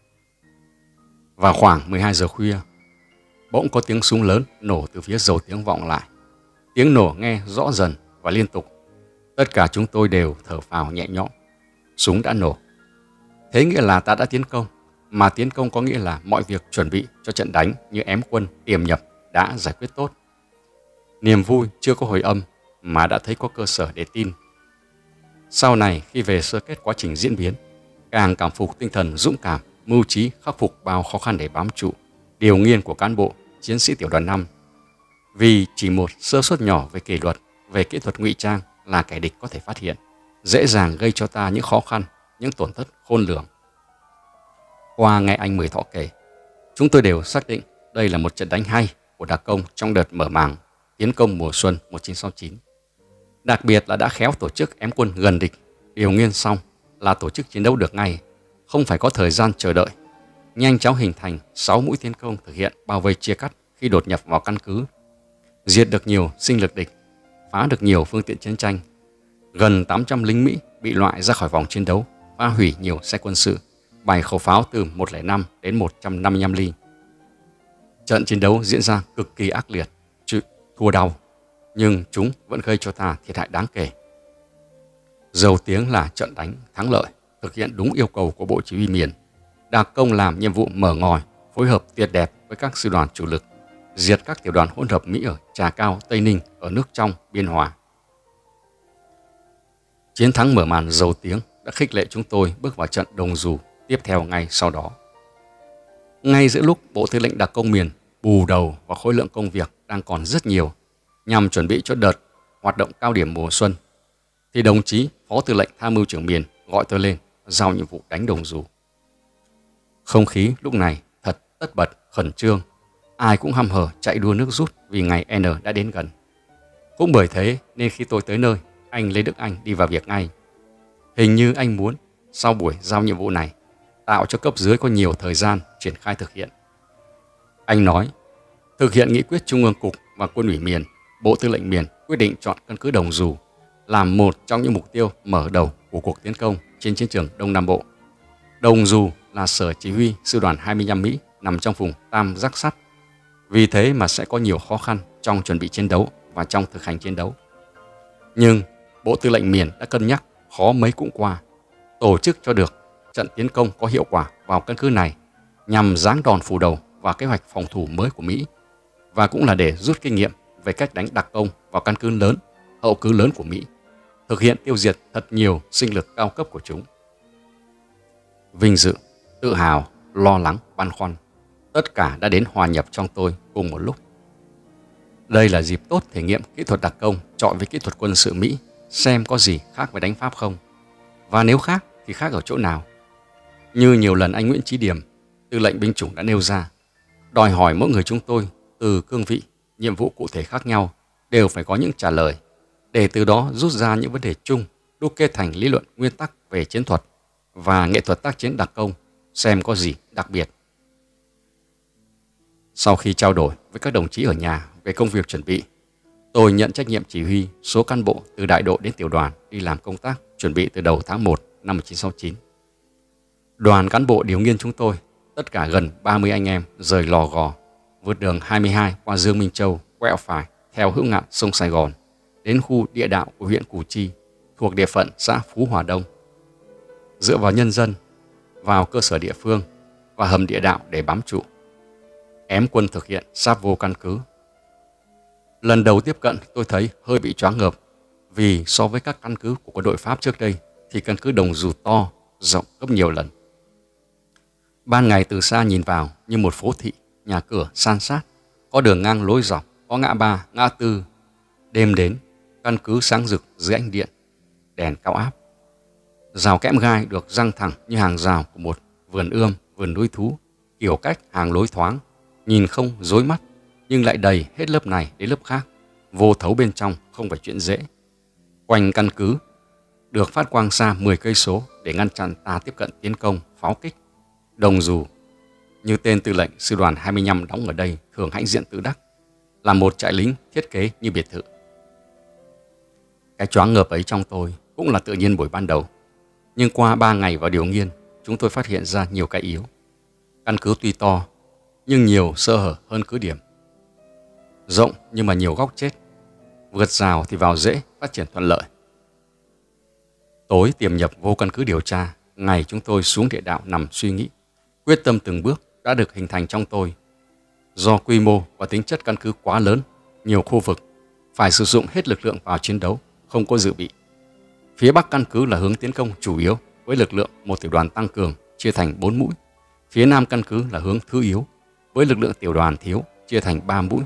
S1: Vào khoảng 12 giờ khuya, bỗng có tiếng súng lớn nổ từ phía Dầu Tiếng vọng lại. Tiếng nổ nghe rõ dần và liên tục. Tất cả chúng tôi đều thở phào nhẹ nhõm. Súng đã nổ. Thế nghĩa là ta đã tiến công, mà tiến công có nghĩa là mọi việc chuẩn bị cho trận đánh như ém quân, tiềm nhập đã giải quyết tốt. Niềm vui chưa có hồi âm mà đã thấy có cơ sở để tin. Sau này khi về sơ kết quá trình diễn biến, càng cảm phục tinh thần dũng cảm, mưu trí khắc phục bao khó khăn để bám trụ, điều nghiên của cán bộ, chiến sĩ tiểu đoàn 5. Vì chỉ một sơ suất nhỏ về kỷ luật, về kỹ thuật ngụy trang là kẻ địch có thể phát hiện, dễ dàng gây cho ta những khó khăn, những tổn thất khôn lường. Qua nghe anh Mười Thọ kể, chúng tôi đều xác định đây là một trận đánh hay của đặc công trong đợt mở màn tiến công mùa xuân 1969. Đặc biệt là đã khéo tổ chức ém quân gần địch, điều nghiên xong là tổ chức chiến đấu được ngay, không phải có thời gian chờ đợi. Nhanh chóng hình thành 6 mũi tiến công thực hiện bao vây chia cắt khi đột nhập vào căn cứ, diệt được nhiều sinh lực địch, phá được nhiều phương tiện chiến tranh. Gần 800 lính Mỹ bị loại ra khỏi vòng chiến đấu, phá hủy nhiều xe quân sự, bài khẩu pháo từ 105 đến 155 ly. Trận chiến đấu diễn ra cực kỳ ác liệt, thua đau, nhưng chúng vẫn gây cho ta thiệt hại đáng kể. Dầu Tiếng là trận đánh thắng lợi, thực hiện đúng yêu cầu của Bộ Chỉ huy miền. Đặc công làm nhiệm vụ mở ngòi, phối hợp tuyệt đẹp với các sư đoàn chủ lực, diệt các tiểu đoàn hỗn hợp Mỹ ở Trà Cao, Tây Ninh, ở nước trong, Biên Hòa. Chiến thắng mở màn Dầu Tiếng đã khích lệ chúng tôi bước vào trận Đồng Dù tiếp theo ngay sau đó. Ngay giữa lúc Bộ Tư lệnh Đặc công miền bù đầu vào khối lượng công việc đang còn rất nhiều nhằm chuẩn bị cho đợt hoạt động cao điểm mùa xuân, thì đồng chí Phó Tư lệnh Tham mưu trưởng miền gọi tôi lên giao nhiệm vụ đánh Đồng Dù. Không khí lúc này thật tất bật, khẩn trương, ai cũng hăm hở chạy đua nước rút vì ngày N đã đến gần. Cũng bởi thế nên khi tôi tới nơi, anh Lê Đức Anh đi vào việc ngay. Hình như anh muốn sau buổi giao nhiệm vụ này tạo cho cấp dưới có nhiều thời gian triển khai thực hiện. Anh nói, thực hiện nghị quyết Trung ương Cục và Quân ủy miền, Bộ Tư lệnh miền quyết định chọn căn cứ Đồng Dù làm một trong những mục tiêu mở đầu của cuộc tiến công trên chiến trường Đông Nam Bộ. Đồng dù là sở chỉ huy sư đoàn 25 Mỹ nằm trong vùng tam giác sắt, vì thế mà sẽ có nhiều khó khăn trong chuẩn bị chiến đấu và trong thực hành chiến đấu. Nhưng Bộ Tư lệnh miền đã cân nhắc khó mấy cũng qua, tổ chức cho được trận tiến công có hiệu quả vào căn cứ này nhằm giáng đòn phủ đầu vào kế hoạch phòng thủ mới của Mỹ, và cũng là để rút kinh nghiệm về cách đánh đặc công vào căn cứ lớn, hậu cứ lớn của Mỹ, thực hiện tiêu diệt thật nhiều sinh lực cao cấp của chúng. Vinh dự, tự hào, lo lắng, băn khoăn, tất cả đã đến hòa nhập trong tôi cùng một lúc. Đây là dịp tốt thể nghiệm kỹ thuật đặc công chọi với kỹ thuật quân sự Mỹ, xem có gì khác với đánh Pháp không. Và nếu khác thì khác ở chỗ nào? Như nhiều lần anh Nguyễn Chí Điểm, tư lệnh binh chủng đã nêu ra, đòi hỏi mỗi người chúng tôi từ cương vị, nhiệm vụ cụ thể khác nhau đều phải có những trả lời, để từ đó rút ra những vấn đề chung, đúc kết thành lý luận nguyên tắc về chiến thuật và nghệ thuật tác chiến đặc công, xem có gì đặc biệt. Sau khi trao đổi với các đồng chí ở nhà về công việc chuẩn bị, tôi nhận trách nhiệm chỉ huy số cán bộ từ đại đội đến tiểu đoàn đi làm công tác chuẩn bị từ đầu tháng 1 năm 1969. Đoàn cán bộ Điều Nghiên chúng tôi, tất cả gần 30 anh em, rời Lò Gò, vượt đường 22 qua Dương Minh Châu, quẹo phải theo hữu ngạn sông Sài Gòn đến khu địa đạo của huyện Củ Chi thuộc địa phận xã Phú Hòa Đông. Dựa vào nhân dân, vào cơ sở địa phương và hầm địa đạo để bám trụ, ém quân thực hiện sáp vô căn cứ. Lần đầu tiếp cận tôi thấy hơi bị choáng ngợp, vì so với các căn cứ của quân đội Pháp trước đây thì căn cứ Đồng Dù to, rộng gấp nhiều lần. Ban ngày từ xa nhìn vào như một phố thị, nhà cửa san sát, có đường ngang lối dọc, có ngã ba, ngã tư. Đêm đến, căn cứ sáng rực dưới ánh điện, đèn cao áp. Rào kẽm gai được răng thẳng như hàng rào của một vườn ươm, vườn nuôi thú, kiểu cách hàng lối thoáng, nhìn không rối mắt, nhưng lại đầy hết lớp này đến lớp khác, vô thấu bên trong không phải chuyện dễ. Quanh căn cứ được phát quang xa 10 cây số để ngăn chặn ta tiếp cận tiến công, pháo kích. Đồng Dù, như tên tư lệnh sư đoàn 25 đóng ở đây thường hãnh diện tự đắc, là một trại lính thiết kế như biệt thự. Cái choáng ngợp ấy trong tôi cũng là tự nhiên buổi ban đầu, nhưng qua 3 ngày vào Điều Nghiên, chúng tôi phát hiện ra nhiều cái yếu. Căn cứ tuy to, nhưng nhiều sơ hở hơn cứ điểm. Rộng nhưng mà nhiều góc chết. Vượt rào thì vào dễ, phát triển thuận lợi. Tối tiềm nhập vô căn cứ điều tra, ngày chúng tôi xuống địa đạo nằm suy nghĩ. Quyết tâm từng bước đã được hình thành trong tôi. Do quy mô và tính chất căn cứ quá lớn, nhiều khu vực, phải sử dụng hết lực lượng vào chiến đấu, không có dự bị. Phía Bắc căn cứ là hướng tiến công chủ yếu với lực lượng một tiểu đoàn tăng cường chia thành 4 mũi. Phía Nam căn cứ là hướng thứ yếu với lực lượng tiểu đoàn thiếu chia thành 3 mũi.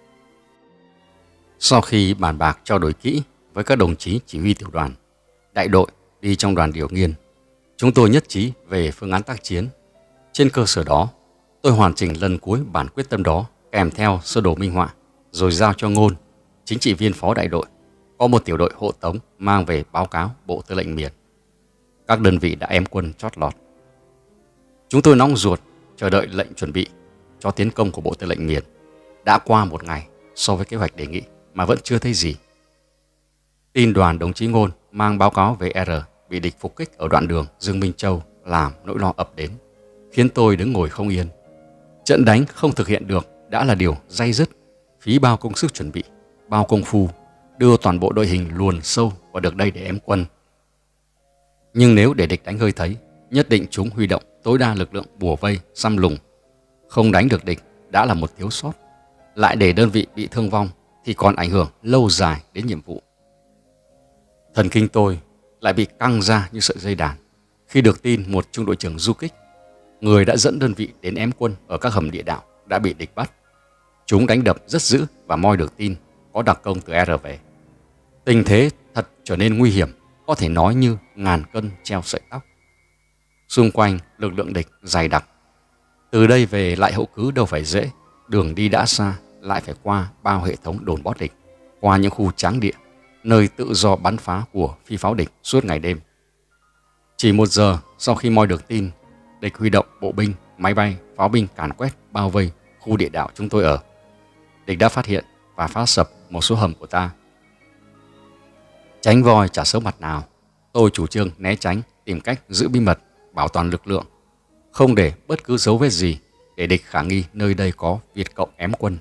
S1: Sau khi bàn bạc trao đổi kỹ với các đồng chí chỉ huy tiểu đoàn, đại đội đi trong đoàn Điều Nghiên, chúng tôi nhất trí về phương án tác chiến. Trên cơ sở đó, tôi hoàn chỉnh lần cuối bản quyết tâm đó kèm theo sơ đồ minh họa, rồi giao cho Ngôn, chính trị viên phó đại đội, có một tiểu đội hộ tống mang về báo cáo Bộ Tư lệnh miền. Các đơn vị đã ém quân chót lọt. Chúng tôi nóng ruột chờ đợi lệnh chuẩn bị cho tiến công của Bộ Tư lệnh miền. Đã qua một ngày so với kế hoạch đề nghị mà vẫn chưa thấy gì. Tin đoàn đồng chí Ngôn mang báo cáo về R bị địch phục kích ở đoạn đường Dương Minh Châu làm nỗi lo ập đến, khiến tôi đứng ngồi không yên. Trận đánh không thực hiện được đã là điều day dứt, phí bao công sức chuẩn bị, bao công phu đưa toàn bộ đội hình luồn sâu vào được đây để ém quân. Nhưng nếu để địch đánh hơi thấy, nhất định chúng huy động tối đa lực lượng bùa vây, xăm lùng. Không đánh được địch đã là một thiếu sót, lại để đơn vị bị thương vong thì còn ảnh hưởng lâu dài đến nhiệm vụ. Thần kinh tôi lại bị căng ra như sợi dây đàn khi được tin một trung đội trưởng du kích, người đã dẫn đơn vị đến ém quân ở các hầm địa đạo, đã bị địch bắt. Chúng đánh đập rất dữ và moi được tin có đặc công từ R về. Tình thế thật trở nên nguy hiểm, có thể nói như ngàn cân treo sợi tóc. Xung quanh lực lượng địch dày đặc. Từ đây về lại hậu cứ đâu phải dễ, đường đi đã xa, lại phải qua bao hệ thống đồn bót địch, qua những khu tráng địa, nơi tự do bắn phá của phi pháo địch suốt ngày đêm. Chỉ 1 giờ sau khi moi được tin, địch huy động bộ binh, máy bay, pháo binh càn quét bao vây khu địa đạo chúng tôi ở. Địch đã phát hiện và phá sập một số hầm của ta. Tránh voi chả xấu mặt nào. Tôi chủ trương né tránh, tìm cách giữ bí mật, bảo toàn lực lượng, không để bất cứ dấu vết gì để địch khả nghi nơi đây có Việt Cộng ém quân.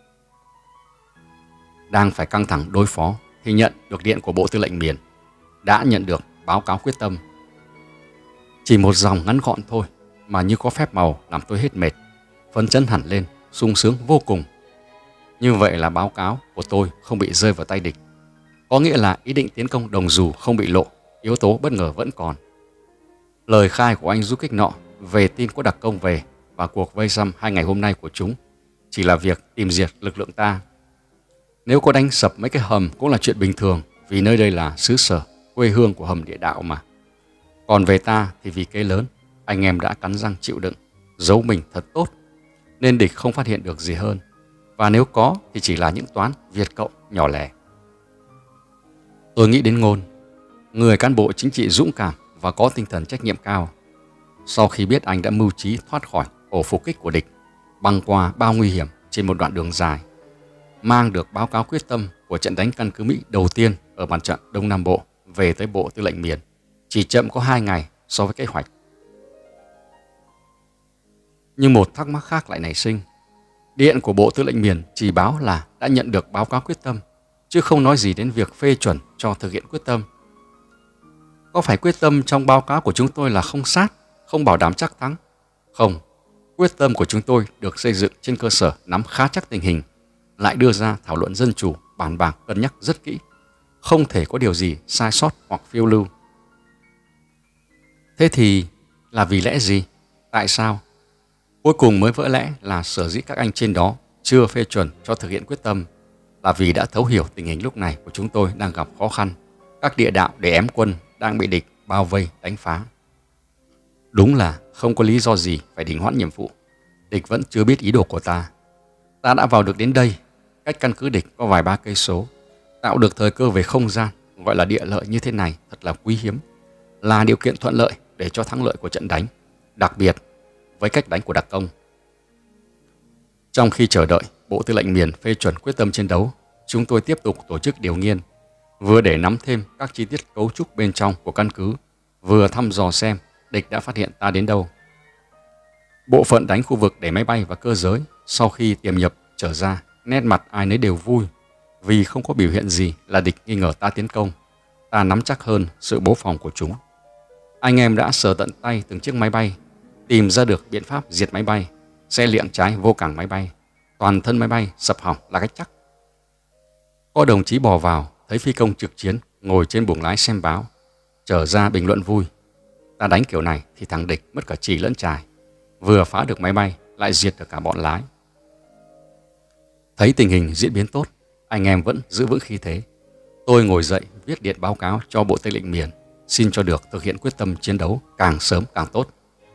S1: Đang phải căng thẳng đối phó thì nhận được điện của Bộ Tư lệnh Miền. Đã nhận được báo cáo quyết tâm. Chỉ một dòng ngắn gọn thôi mà như có phép màu làm tôi hết mệt, phấn chấn hẳn lên, sung sướng vô cùng. Như vậy là báo cáo của tôi không bị rơi vào tay địch. Có nghĩa là ý định tiến công Đồng Dù không bị lộ, yếu tố bất ngờ vẫn còn. Lời khai của anh du kích nọ về tin có đặc công về và cuộc vây xăm 2 ngày hôm nay của chúng chỉ là việc tìm diệt lực lượng ta. Nếu có đánh sập mấy cái hầm cũng là chuyện bình thường, vì nơi đây là xứ sở, quê hương của hầm địa đạo mà. Còn về ta thì vì kế lớn, anh em đã cắn răng chịu đựng, giấu mình thật tốt, nên địch không phát hiện được gì hơn. Và nếu có thì chỉ là những toán Việt Cộng nhỏ lẻ. Tôi nghĩ đến Ngôn, người cán bộ chính trị dũng cảm và có tinh thần trách nhiệm cao. Sau khi biết anh đã mưu trí thoát khỏi ổ phục kích của địch, băng qua bao nguy hiểm trên một đoạn đường dài, mang được báo cáo quyết tâm của trận đánh căn cứ Mỹ đầu tiên ở mặt trận Đông Nam Bộ về tới Bộ Tư lệnh Miền, chỉ chậm có 2 ngày so với kế hoạch. Nhưng một thắc mắc khác lại nảy sinh. Điện của Bộ Tư lệnh Miền chỉ báo là đã nhận được báo cáo quyết tâm, chứ không nói gì đến việc phê chuẩn cho thực hiện quyết tâm. Có phải quyết tâm trong báo cáo của chúng tôi là không sát, không bảo đảm chắc thắng? Không, quyết tâm của chúng tôi được xây dựng trên cơ sở nắm khá chắc tình hình, lại đưa ra thảo luận dân chủ, bàn bạc cân nhắc rất kỹ, không thể có điều gì sai sót hoặc phiêu lưu. Thế thì là vì lẽ gì? Tại sao? Cuối cùng mới vỡ lẽ là sở dĩ các anh trên đó chưa phê chuẩn cho thực hiện quyết tâm là vì đã thấu hiểu tình hình lúc này của chúng tôi đang gặp khó khăn. Các địa đạo để ém quân đang bị địch bao vây đánh phá. Đúng là không có lý do gì phải đình hoãn nhiệm vụ. Địch vẫn chưa biết ý đồ của ta. Ta đã vào được đến đây, cách căn cứ địch có vài ba cây số, tạo được thời cơ về không gian, gọi là địa lợi như thế này thật là quý hiếm, là điều kiện thuận lợi để cho thắng lợi của trận đánh, đặc biệt với cách đánh của đặc công. Trong khi chờ đợi Bộ Tư lệnh Miền phê chuẩn quyết tâm chiến đấu, chúng tôi tiếp tục tổ chức điều nghiên, vừa để nắm thêm các chi tiết cấu trúc bên trong của căn cứ, vừa thăm dò xem địch đã phát hiện ta đến đâu. Bộ phận đánh khu vực để máy bay và cơ giới sau khi tiềm nhập trở ra, nét mặt ai nấy đều vui, vì không có biểu hiện gì là địch nghi ngờ ta tiến công. Ta nắm chắc hơn sự bố phòng của chúng. Anh em đã sờ tận tay từng chiếc máy bay, tìm ra được biện pháp diệt máy bay, xe liệng trái vô cảng máy bay, toàn thân máy bay sập hỏng là cách chắc. Có đồng chí bò vào, thấy phi công trực chiến ngồi trên buồng lái xem báo, trở ra bình luận vui. Ta đánh kiểu này thì thằng địch mất cả chì lẫn chài, vừa phá được máy bay lại diệt được cả bọn lái. Thấy tình hình diễn biến tốt, anh em vẫn giữ vững khí thế. Tôi ngồi dậy viết điện báo cáo cho Bộ Tư lệnh Miền, xin cho được thực hiện quyết tâm chiến đấu càng sớm càng tốt.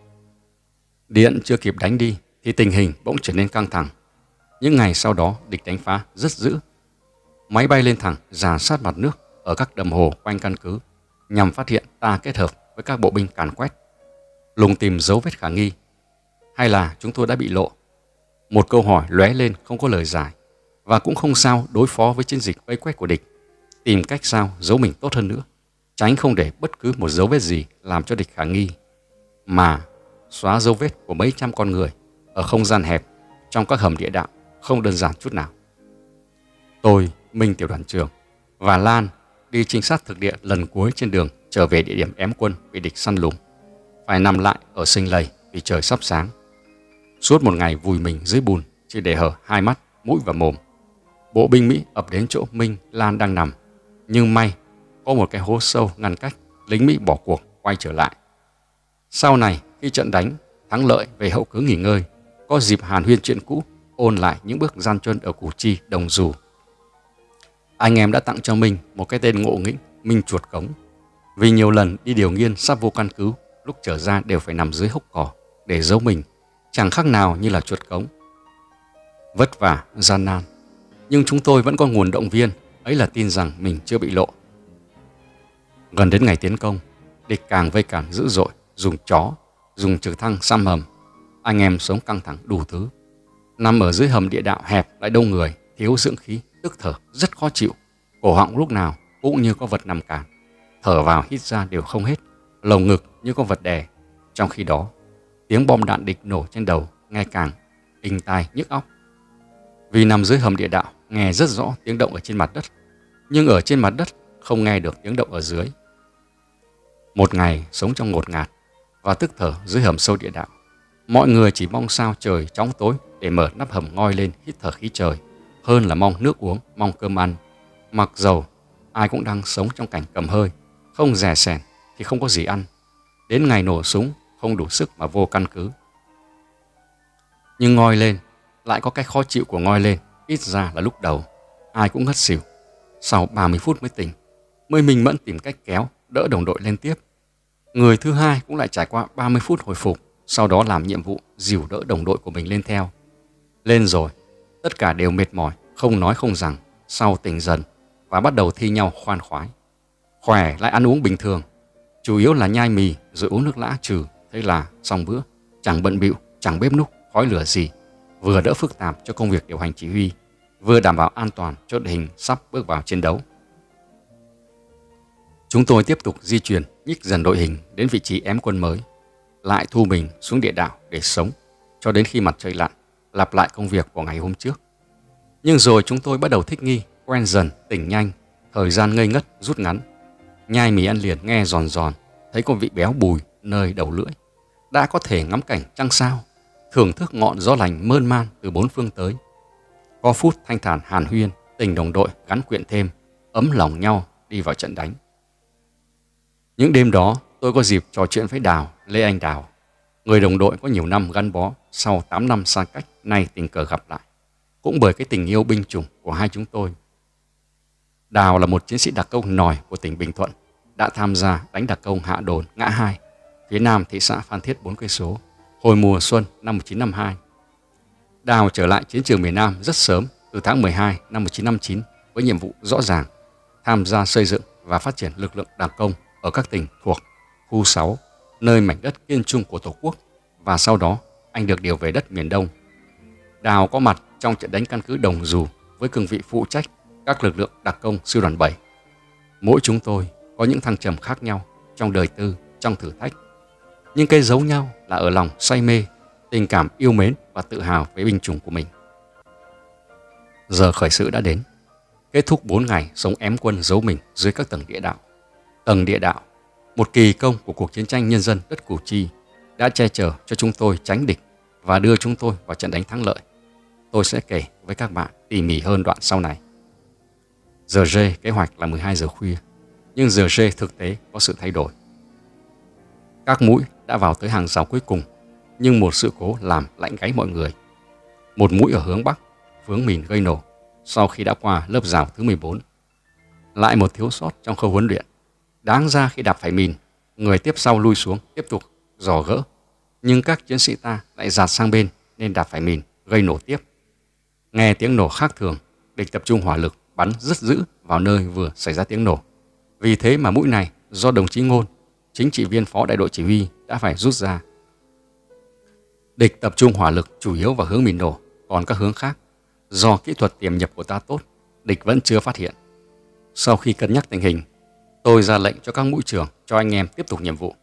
S1: Điện chưa kịp đánh đi thì tình hình bỗng trở nên căng thẳng. Những ngày sau đó địch đánh phá rất dữ. Máy bay lên thẳng rà sát mặt nước ở các đầm hồ quanh căn cứ nhằm phát hiện ta kết hợp với các bộ binh càn quét, lùng tìm dấu vết khả nghi. Hay là chúng tôi đã bị lộ? Một câu hỏi lóe lên không có lời giải, và cũng không sao đối phó với chiến dịch vây quét của địch, tìm cách sao giấu mình tốt hơn nữa, tránh không để bất cứ một dấu vết gì làm cho địch khả nghi, mà xóa dấu vết của mấy trăm con người ở không gian hẹp trong các hầm địa đạo không đơn giản chút nào. Tôi, Minh tiểu đoàn trưởng và Lan đi trinh sát thực địa lần cuối trên đường trở về địa điểm ém quân bị địch săn lùng, phải nằm lại ở Sinh Lầy vì trời sắp sáng. Suốt một ngày vùi mình dưới bùn, chỉ để hở 2 mắt, mũi và mồm. Bộ binh Mỹ ập đến chỗ Minh, Lan đang nằm, nhưng may có một cái hố sâu ngăn cách, lính Mỹ bỏ cuộc quay trở lại. Sau này khi trận đánh thắng lợi về hậu cứ nghỉ ngơi, có dịp hàn huyên chuyện cũ, ôn lại những bước gian truân ở Củ Chi, Đồng Dù. Anh em đã tặng cho Minh một cái tên ngộ nghĩnh Minh Chuột Cống, vì nhiều lần đi điều nghiên sắp vô căn cứ, lúc trở ra đều phải nằm dưới hốc cỏ để giấu mình, chẳng khác nào như là chuột cống. Vất vả, gian nan, nhưng chúng tôi vẫn có nguồn động viên, ấy là tin rằng mình chưa bị lộ. Gần đến ngày tiến công, địch càng vây cản dữ dội, dùng chó, dùng trực thăng xăm hầm. Anh em sống căng thẳng đủ thứ. Nằm ở dưới hầm địa đạo hẹp lại đông người, thiếu dưỡng khí, tức thở rất khó chịu, cổ họng lúc nào cũng như có vật nằm cản. Thở vào hít ra đều không hết, lồng ngực như có vật đè. Trong khi đó, tiếng bom đạn địch nổ trên đầu ngày càng inh tai nhức óc. Vì nằm dưới hầm địa đạo, nghe rất rõ tiếng động ở trên mặt đất, nhưng ở trên mặt đất không nghe được tiếng động ở dưới. Một ngày sống trong ngột ngạt và tức thở dưới hầm sâu địa đạo, mọi người chỉ mong sao trời chóng tối để mở nắp hầm ngoi lên hít thở khí trời, hơn là mong nước uống, mong cơm ăn. Mặc dầu ai cũng đang sống trong cảnh cầm hơi, không rè sẻn thì không có gì ăn. Đến ngày nổ súng không đủ sức mà vô căn cứ. Nhưng ngoi lên lại có cái khó chịu của ngoi lên, ít ra là lúc đầu ai cũng ngất xỉu. Sau 30 phút mới tỉnh, mới minh mẫn tìm cách kéo đỡ đồng đội lên tiếp. Người thứ hai cũng lại trải qua 30 phút hồi phục, sau đó làm nhiệm vụ dìu đỡ đồng đội của mình lên theo. Lên rồi, tất cả đều mệt mỏi, không nói không rằng, sau tỉnh dần và bắt đầu thi nhau khoan khoái. Khỏe lại ăn uống bình thường, chủ yếu là nhai mì rồi uống nước lã trừ, thế là xong bữa, chẳng bận bịu, chẳng bếp núc, khói lửa gì, vừa đỡ phức tạp cho công việc điều hành chỉ huy, vừa đảm bảo an toàn cho đội hình sắp bước vào chiến đấu. Chúng tôi tiếp tục di chuyển nhích dần đội hình đến vị trí ém quân mới, lại thu mình xuống địa đạo để sống cho đến khi mặt trời lặn, lặp lại công việc của ngày hôm trước. Nhưng rồi chúng tôi bắt đầu thích nghi, quen dần, tỉnh nhanh, thời gian ngây ngất rút ngắn. Nhai mì ăn liền nghe giòn giòn, thấy con vị béo bùi nơi đầu lưỡi. Đã có thể ngắm cảnh trăng sao, thưởng thức ngọn gió lành mơn man từ bốn phương tới. Có phút thanh thản hàn huyên, tình đồng đội gắn quyện thêm, ấm lòng nhau đi vào trận đánh. Những đêm đó tôi có dịp trò chuyện với Đào, Lê Anh Đào, người đồng đội có nhiều năm gắn bó, sau 8 năm xa cách nay tình cờ gặp lại, cũng bởi cái tình yêu binh chủng của hai chúng tôi. Đào là một chiến sĩ đặc công nòi của tỉnh Bình Thuận, đã tham gia đánh đặc công Hạ Đồn, Ngã Hai, phía nam thị xã Phan Thiết 4 cây số, hồi mùa xuân năm 1952. Đào trở lại chiến trường miền Nam rất sớm, từ tháng 12 năm 1959 với nhiệm vụ rõ ràng, tham gia xây dựng và phát triển lực lượng đặc công ở các tỉnh thuộc khu 6, nơi mảnh đất kiên trung của Tổ quốc, và sau đó anh được điều về đất miền Đông. Đào có mặt trong trận đánh căn cứ Đồng Dù với cương vị phụ trách các lực lượng đặc công sư đoàn 7. Mỗi chúng tôi có những thăng trầm khác nhau trong đời tư, trong thử thách, nhưng cái giống nhau là ở lòng say mê, tình cảm yêu mến và tự hào với binh chủng của mình. Giờ khởi sự đã đến, kết thúc 4 ngày sống ém quân giấu mình dưới các tầng địa đạo. Tầng địa đạo, một kỳ công của cuộc chiến tranh nhân dân đất Củ Chi, đã che chở cho chúng tôi tránh địch và đưa chúng tôi vào trận đánh thắng lợi. Tôi sẽ kể với các bạn tỉ mỉ hơn đoạn sau này. Giờ rê kế hoạch là 12 giờ khuya, nhưng giờ rê thực tế có sự thay đổi. Các mũi đã vào tới hàng rào cuối cùng, nhưng một sự cố làm lạnh gáy mọi người. Một mũi ở hướng Bắc vướng mìn gây nổ sau khi đã qua lớp rào thứ 14. Lại một thiếu sót trong khâu huấn luyện. Đáng ra khi đạp phải mìn, người tiếp sau lui xuống tiếp tục dò gỡ, nhưng các chiến sĩ ta lại dạt sang bên nên đạp phải mìn gây nổ tiếp. Nghe tiếng nổ khác thường, địch tập trung hỏa lực bắn rất dữ vào nơi vừa xảy ra tiếng nổ. Vì thế mà mũi này do đồng chí Ngôn, chính trị viên phó đại đội chỉ huy, đã phải rút ra. Địch tập trung hỏa lực chủ yếu vào hướng mìn nổ, còn các hướng khác, do kỹ thuật tiềm nhập của ta tốt, địch vẫn chưa phát hiện. Sau khi cân nhắc tình hình, tôi ra lệnh cho các mũi trưởng cho anh em tiếp tục nhiệm vụ.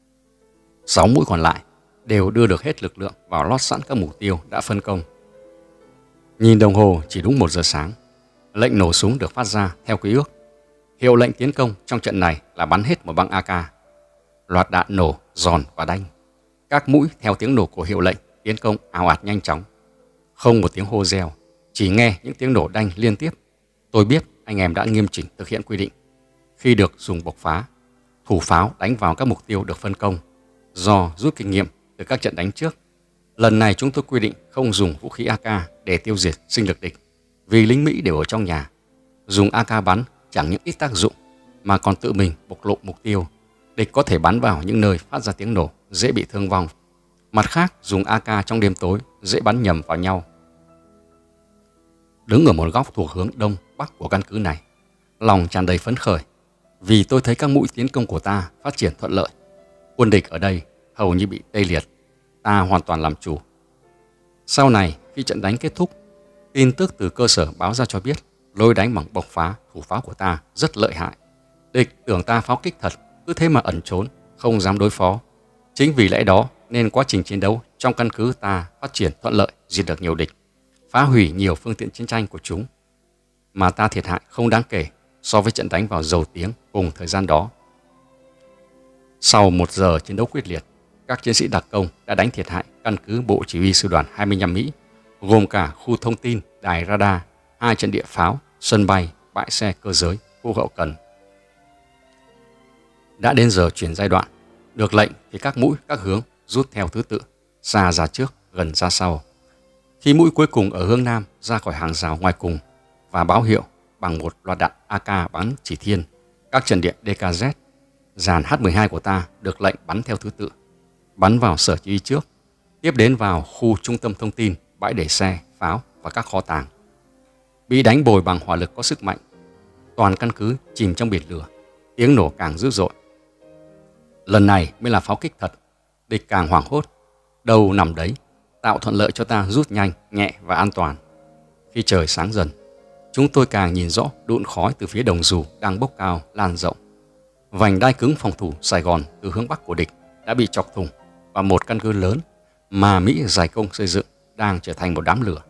S1: 6 mũi còn lại đều đưa được hết lực lượng vào lót sẵn các mục tiêu đã phân công. Nhìn đồng hồ chỉ đúng 1 giờ sáng, lệnh nổ súng được phát ra theo quy ước. Hiệu lệnh tiến công trong trận này là bắn hết một băng AK. Loạt đạn nổ giòn và đanh. Các mũi theo tiếng nổ của hiệu lệnh tiến công ào ạt nhanh chóng. Không một tiếng hô reo, chỉ nghe những tiếng nổ đanh liên tiếp. Tôi biết anh em đã nghiêm chỉnh thực hiện quy định. Khi được dùng bộc phá, thủ pháo đánh vào các mục tiêu được phân công. Do rút kinh nghiệm từ các trận đánh trước, lần này chúng tôi quy định không dùng vũ khí AK để tiêu diệt sinh lực địch, vì lính Mỹ đều ở trong nhà. Dùng AK bắn chẳng những ít tác dụng mà còn tự mình bộc lộ mục tiêu. Địch có thể bắn vào những nơi phát ra tiếng nổ, dễ bị thương vong. Mặt khác, dùng AK trong đêm tối dễ bắn nhầm vào nhau. Đứng ở một góc thuộc hướng đông bắc của căn cứ này, lòng tràn đầy phấn khởi, vì tôi thấy các mũi tiến công của ta phát triển thuận lợi. Quân địch ở đây hầu như bị tê liệt, ta hoàn toàn làm chủ. Sau này, khi trận đánh kết thúc, tin tức từ cơ sở báo ra cho biết lôi đánh bằng bộc phá thủ pháo của ta rất lợi hại. Địch tưởng ta pháo kích thật, cứ thế mà ẩn trốn, không dám đối phó. Chính vì lẽ đó nên quá trình chiến đấu trong căn cứ ta phát triển thuận lợi, diệt được nhiều địch, phá hủy nhiều phương tiện chiến tranh của chúng. Mà ta thiệt hại không đáng kể so với trận đánh vào Dầu Tiếng cùng thời gian đó. Sau 1 giờ chiến đấu quyết liệt, các chiến sĩ đặc công đã đánh thiệt hại căn cứ Bộ Chỉ huy Sư đoàn 25 Mỹ, gồm cả khu thông tin, đài radar, 2 trận địa pháo, sân bay, bãi xe cơ giới, khu hậu cần. Đã đến giờ chuyển giai đoạn, được lệnh thì các mũi các hướng rút theo thứ tự, xa ra trước, gần ra sau. Khi mũi cuối cùng ở hướng Nam ra khỏi hàng rào ngoài cùng và báo hiệu bằng một loạt đạn AK bắn chỉ thiên, các trận địa DKZ, dàn H-12 của ta được lệnh bắn theo thứ tự, bắn vào sở chỉ huy trước, tiếp đến vào khu trung tâm thông tin, bãi để xe, pháo và các kho tàng. Bị đánh bồi bằng hỏa lực có sức mạnh, toàn căn cứ chìm trong biển lửa, tiếng nổ càng dữ dội. Lần này mới là pháo kích thật, địch càng hoảng hốt, đâu nằm đấy, tạo thuận lợi cho ta rút nhanh, nhẹ và an toàn. Khi trời sáng dần, chúng tôi càng nhìn rõ đụn khói từ phía đồng dù đang bốc cao lan rộng. Vành đai cứng phòng thủ Sài Gòn từ hướng bắc của địch đã bị chọc thủng và một căn cứ lớn mà Mỹ dày công xây dựng đang trở thành một đám lửa.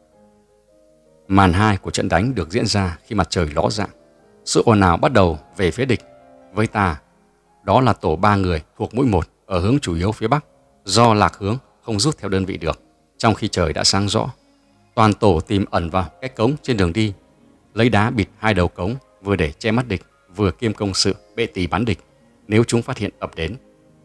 S1: Màn 2 của trận đánh được diễn ra khi mặt trời ló dạng. Sự ồn ào bắt đầu về phía địch. Với ta, đó là tổ 3 người thuộc mũi 1 ở hướng chủ yếu phía bắc, do lạc hướng không rút theo đơn vị được, trong khi trời đã sáng rõ. Toàn tổ tìm ẩn vào cái cống trên đường đi, lấy đá bịt 2 đầu cống, vừa để che mắt địch, vừa kiêm công sự bệ tỳ bắn địch nếu chúng phát hiện ập đến.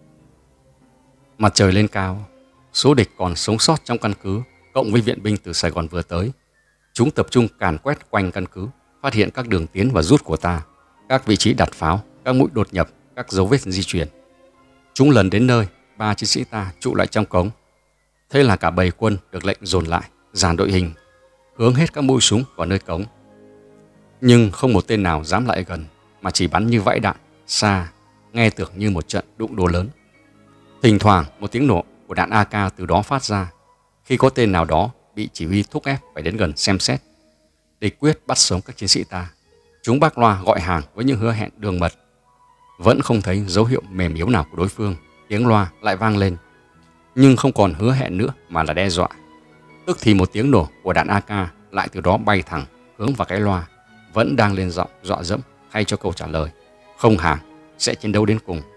S1: Mặt trời lên cao, số địch còn sống sót trong căn cứ cộng với viện binh từ Sài Gòn vừa tới, chúng tập trung càn quét quanh căn cứ, phát hiện các đường tiến và rút của ta, các vị trí đặt pháo, các mũi đột nhập, các dấu vết di chuyển. Chúng lần đến nơi 3 chiến sĩ ta trụ lại trong cống. Thế là cả bầy quân được lệnh dồn lại, dàn đội hình, hướng hết các mũi súng vào nơi cống. Nhưng không một tên nào dám lại gần, mà chỉ bắn như vãi đạn, xa, nghe tưởng như một trận đụng độ lớn. Thỉnh thoảng một tiếng nổ của đạn AK từ đó phát ra, khi có tên nào đó bị chỉ huy thúc ép phải đến gần xem xét. Địch quyết bắt sống các chiến sĩ ta. Chúng bác loa gọi hàng với những hứa hẹn đường mật. Vẫn không thấy dấu hiệu mềm yếu nào của đối phương, tiếng loa lại vang lên. Nhưng không còn hứa hẹn nữa mà là đe dọa. Tức thì một tiếng nổ của đạn AK lại từ đó bay thẳng hướng vào cái loa, vẫn đang lên giọng dọa dẫm thay cho câu trả lời: không hàng, sẽ chiến đấu đến cùng.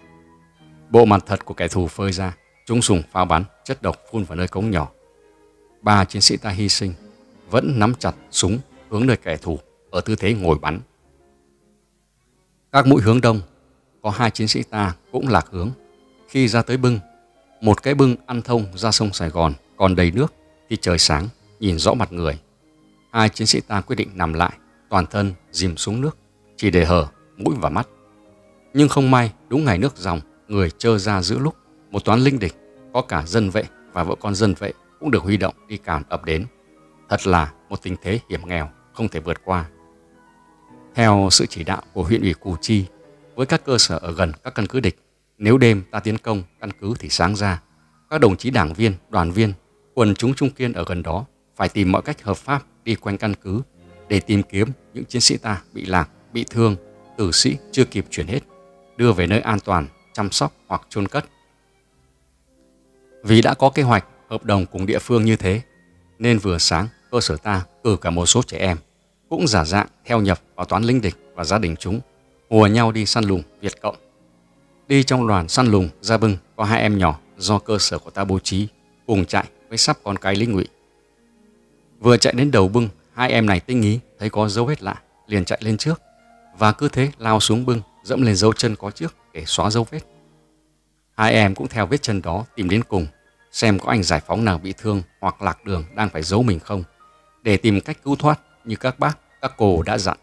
S1: Bộ mặt thật của kẻ thù phơi ra, chúng dùng pháo bắn chất độc phun vào nơi cống nhỏ. 3 chiến sĩ ta hy sinh, vẫn nắm chặt súng hướng nơi kẻ thù ở tư thế ngồi bắn. Các mũi hướng đông, có 2 chiến sĩ ta cũng lạc hướng. Khi ra tới bưng, một cái bưng ăn thông ra sông Sài Gòn còn đầy nước, khi trời sáng nhìn rõ mặt người. 2 chiến sĩ ta quyết định nằm lại, toàn thân dìm xuống nước, chỉ để hở mũi và mắt. Nhưng không may, đúng ngày nước dòng, người trơ ra giữa lúc một toán linh địch, có cả dân vệ và vợ con dân vệ cũng được huy động đi càn ập đến. Thật là một tình thế hiểm nghèo không thể vượt qua. Theo sự chỉ đạo của huyện ủy Củ Chi, với các cơ sở ở gần các căn cứ địch, nếu đêm ta tiến công căn cứ thì sáng ra, các đồng chí đảng viên, đoàn viên, quần chúng trung kiên ở gần đó phải tìm mọi cách hợp pháp đi quanh căn cứ để tìm kiếm những chiến sĩ ta bị lạc, bị thương, tử sĩ chưa kịp chuyển hết, đưa về nơi an toàn, chăm sóc hoặc chôn cất. Vì đã có kế hoạch, hợp đồng cùng địa phương như thế, nên vừa sáng cơ sở ta cử cả một số trẻ em cũng giả dạng theo nhập vào toán linh địch và gia đình chúng, hùa nhau đi săn lùng Việt Cộng. Đi trong đoàn săn lùng ra bưng có 2 em nhỏ do cơ sở của ta bố trí, cùng chạy với sắp con cái lính ngụy. Vừa chạy đến đầu bưng, 2 em này tinh ý thấy có dấu vết lạ, liền chạy lên trước và cứ thế lao xuống bưng, dẫm lên dấu chân có trước để xóa dấu vết. 2 em cũng theo vết chân đó tìm đến cùng, xem có anh giải phóng nào bị thương hoặc lạc đường đang phải giấu mình không, để tìm cách cứu thoát như các bác, các cô đã dặn.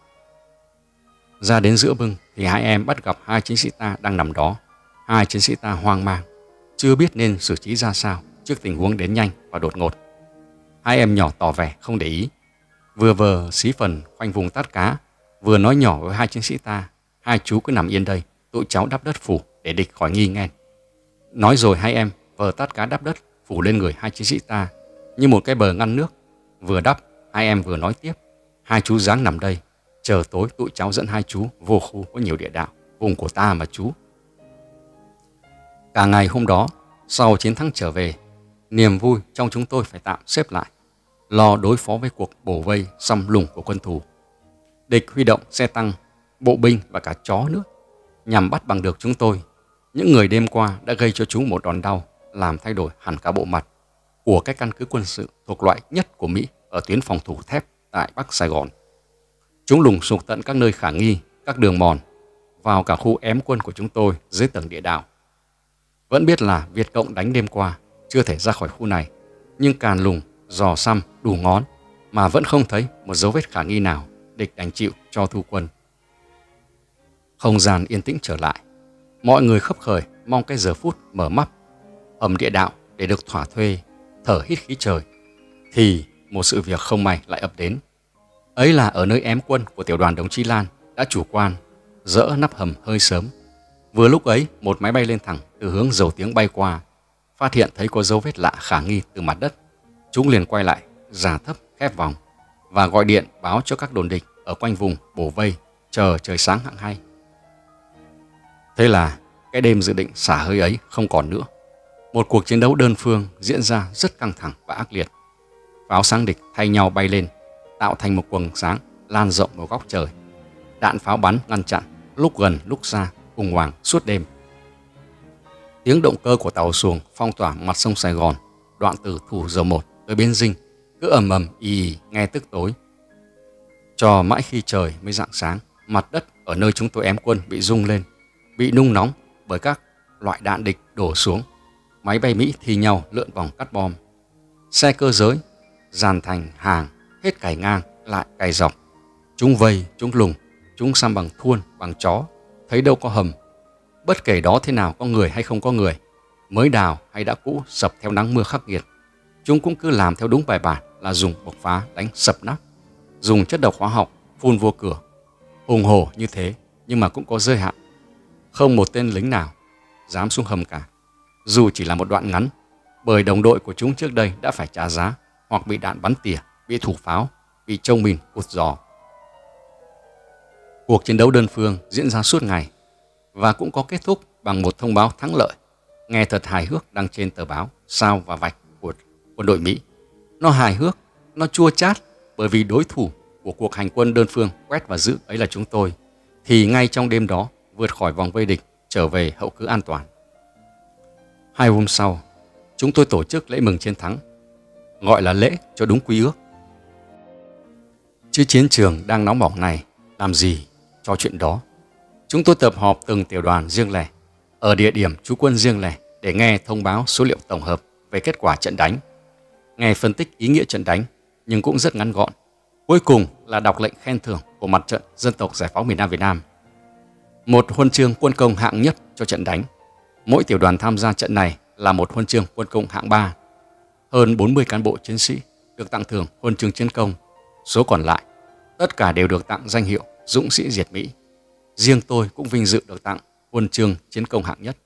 S1: Ra đến giữa bưng thì 2 em bắt gặp 2 chiến sĩ ta đang nằm đó. 2 chiến sĩ ta hoang mang, chưa biết nên xử trí ra sao trước tình huống đến nhanh và đột ngột. 2 em nhỏ tỏ vẻ không để ý, vừa vờ xí phần khoanh vùng tát cá, vừa nói nhỏ với 2 chiến sĩ ta: 2 chú cứ nằm yên đây, tụi cháu đắp đất phủ để địch khỏi nghi nghe. Nói rồi 2 em vờ tát cá đắp đất phủ lên người 2 chiến sĩ ta như một cái bờ ngăn nước. Vừa đắp, 2 em vừa nói tiếp: Hai chú dáng nằm đây, chờ tối tụi cháu dẫn hai chú vô khu có nhiều địa đạo, vùng của ta mà chú. Cả ngày hôm đó, sau chiến thắng trở về, niềm vui trong chúng tôi phải tạm xếp lại, lo đối phó với cuộc bổ vây xăm lùng của quân thù. Địch huy động xe tăng, bộ binh và cả chó nữa, nhằm bắt bằng được chúng tôi. Những người đêm qua đã gây cho chúng một đòn đau, làm thay đổi hẳn cả bộ mặt của cái căn cứ quân sự thuộc loại nhất của Mỹ ở tuyến phòng thủ thép tại Bắc Sài Gòn. Chúng lùng sục tận các nơi khả nghi, các đường mòn, vào cả khu ém quân của chúng tôi dưới tầng địa đạo. Vẫn biết là Việt Cộng đánh đêm qua, chưa thể ra khỏi khu này, nhưng càn lùng, dò xăm đủ ngón mà vẫn không thấy một dấu vết khả nghi nào, địch đành chịu cho thu quân. Không gian yên tĩnh trở lại, mọi người khấp khởi mong cái giờ phút mở mắt hầm địa đạo để được thỏa thuê, thở hít khí trời, thì một sự việc không may lại ập đến. Ấy là ở nơi ém quân của tiểu đoàn đồng chí Lan đã chủ quan dỡ nắp hầm hơi sớm. Vừa lúc ấy, một máy bay lên thẳng từ hướng dầu tiếng bay qua, phát hiện thấy có dấu vết lạ khả nghi từ mặt đất. Chúng liền quay lại, rà thấp khép vòng và gọi điện báo cho các đồn địch ở quanh vùng bổ vây, chờ trời sáng hẵng hay. Thế là cái đêm dự định xả hơi ấy không còn nữa. Một cuộc chiến đấu đơn phương diễn ra rất căng thẳng và ác liệt. Pháo sáng địch thay nhau bay lên, tạo thành một quầng sáng lan rộng một góc trời. Đạn pháo bắn ngăn chặn, lúc gần lúc xa, khủng hoảng suốt đêm. Tiếng động cơ của tàu xuồng phong tỏa mặt sông Sài Gòn, đoạn từ Thủ Dầu Một tới Bến Dinh, cứ ầm ầm ì nghe tức tối. Cho mãi khi trời mới rạng sáng, mặt đất ở nơi chúng tôi ém quân bị rung lên, bị nung nóng bởi các loại đạn địch đổ xuống. Máy bay Mỹ thi nhau lượn vòng cắt bom. Xe cơ giới dàn thành hàng, hết cày ngang lại cày dọc. Chúng vây, chúng lùng, chúng xăm bằng thuôn, bằng chó, thấy đâu có hầm. Bất kể đó thế nào, có người hay không có người, mới đào hay đã cũ, sập theo nắng mưa khắc nghiệt, chúng cũng cứ làm theo đúng bài bản là dùng bộc phá đánh sập nắp, dùng chất độc hóa học phun vô cửa. Hùng hổ như thế nhưng mà cũng có giới hạn. Không một tên lính nào dám xuống hầm cả, dù chỉ là một đoạn ngắn, bởi đồng đội của chúng trước đây đã phải trả giá, hoặc bị đạn bắn tỉa, bị thủ pháo, bị trông mìn cụt giò. Cuộc chiến đấu đơn phương diễn ra suốt ngày và cũng có kết thúc bằng một thông báo thắng lợi nghe thật hài hước đăng trên tờ báo Sao và Vạch của quân đội Mỹ. Nó hài hước, nó chua chát, bởi vì đối thủ của cuộc hành quân đơn phương quét và giữ ấy là chúng tôi, thì ngay trong đêm đó vượt khỏi vòng vây địch, trở về hậu cứ an toàn. 2 hôm sau, chúng tôi tổ chức lễ mừng chiến thắng, gọi là lễ cho đúng quy ước. Chứ chiến trường đang nóng bỏng này, làm gì cho chuyện đó. Chúng tôi tập họp từng tiểu đoàn riêng lẻ, ở địa điểm trú quân riêng lẻ để nghe thông báo số liệu tổng hợp về kết quả trận đánh, nghe phân tích ý nghĩa trận đánh, nhưng cũng rất ngắn gọn. Cuối cùng là đọc lệnh khen thưởng của Mặt trận Dân tộc Giải phóng miền Nam Việt Nam. Một huân chương quân công hạng nhất cho trận đánh. Mỗi tiểu đoàn tham gia trận này là một huân chương quân công hạng 3. Hơn 40 cán bộ chiến sĩ được tặng thưởng huân chương chiến công. Số còn lại, tất cả đều được tặng danh hiệu Dũng sĩ diệt Mỹ. Riêng tôi cũng vinh dự được tặng huân chương chiến công hạng nhất.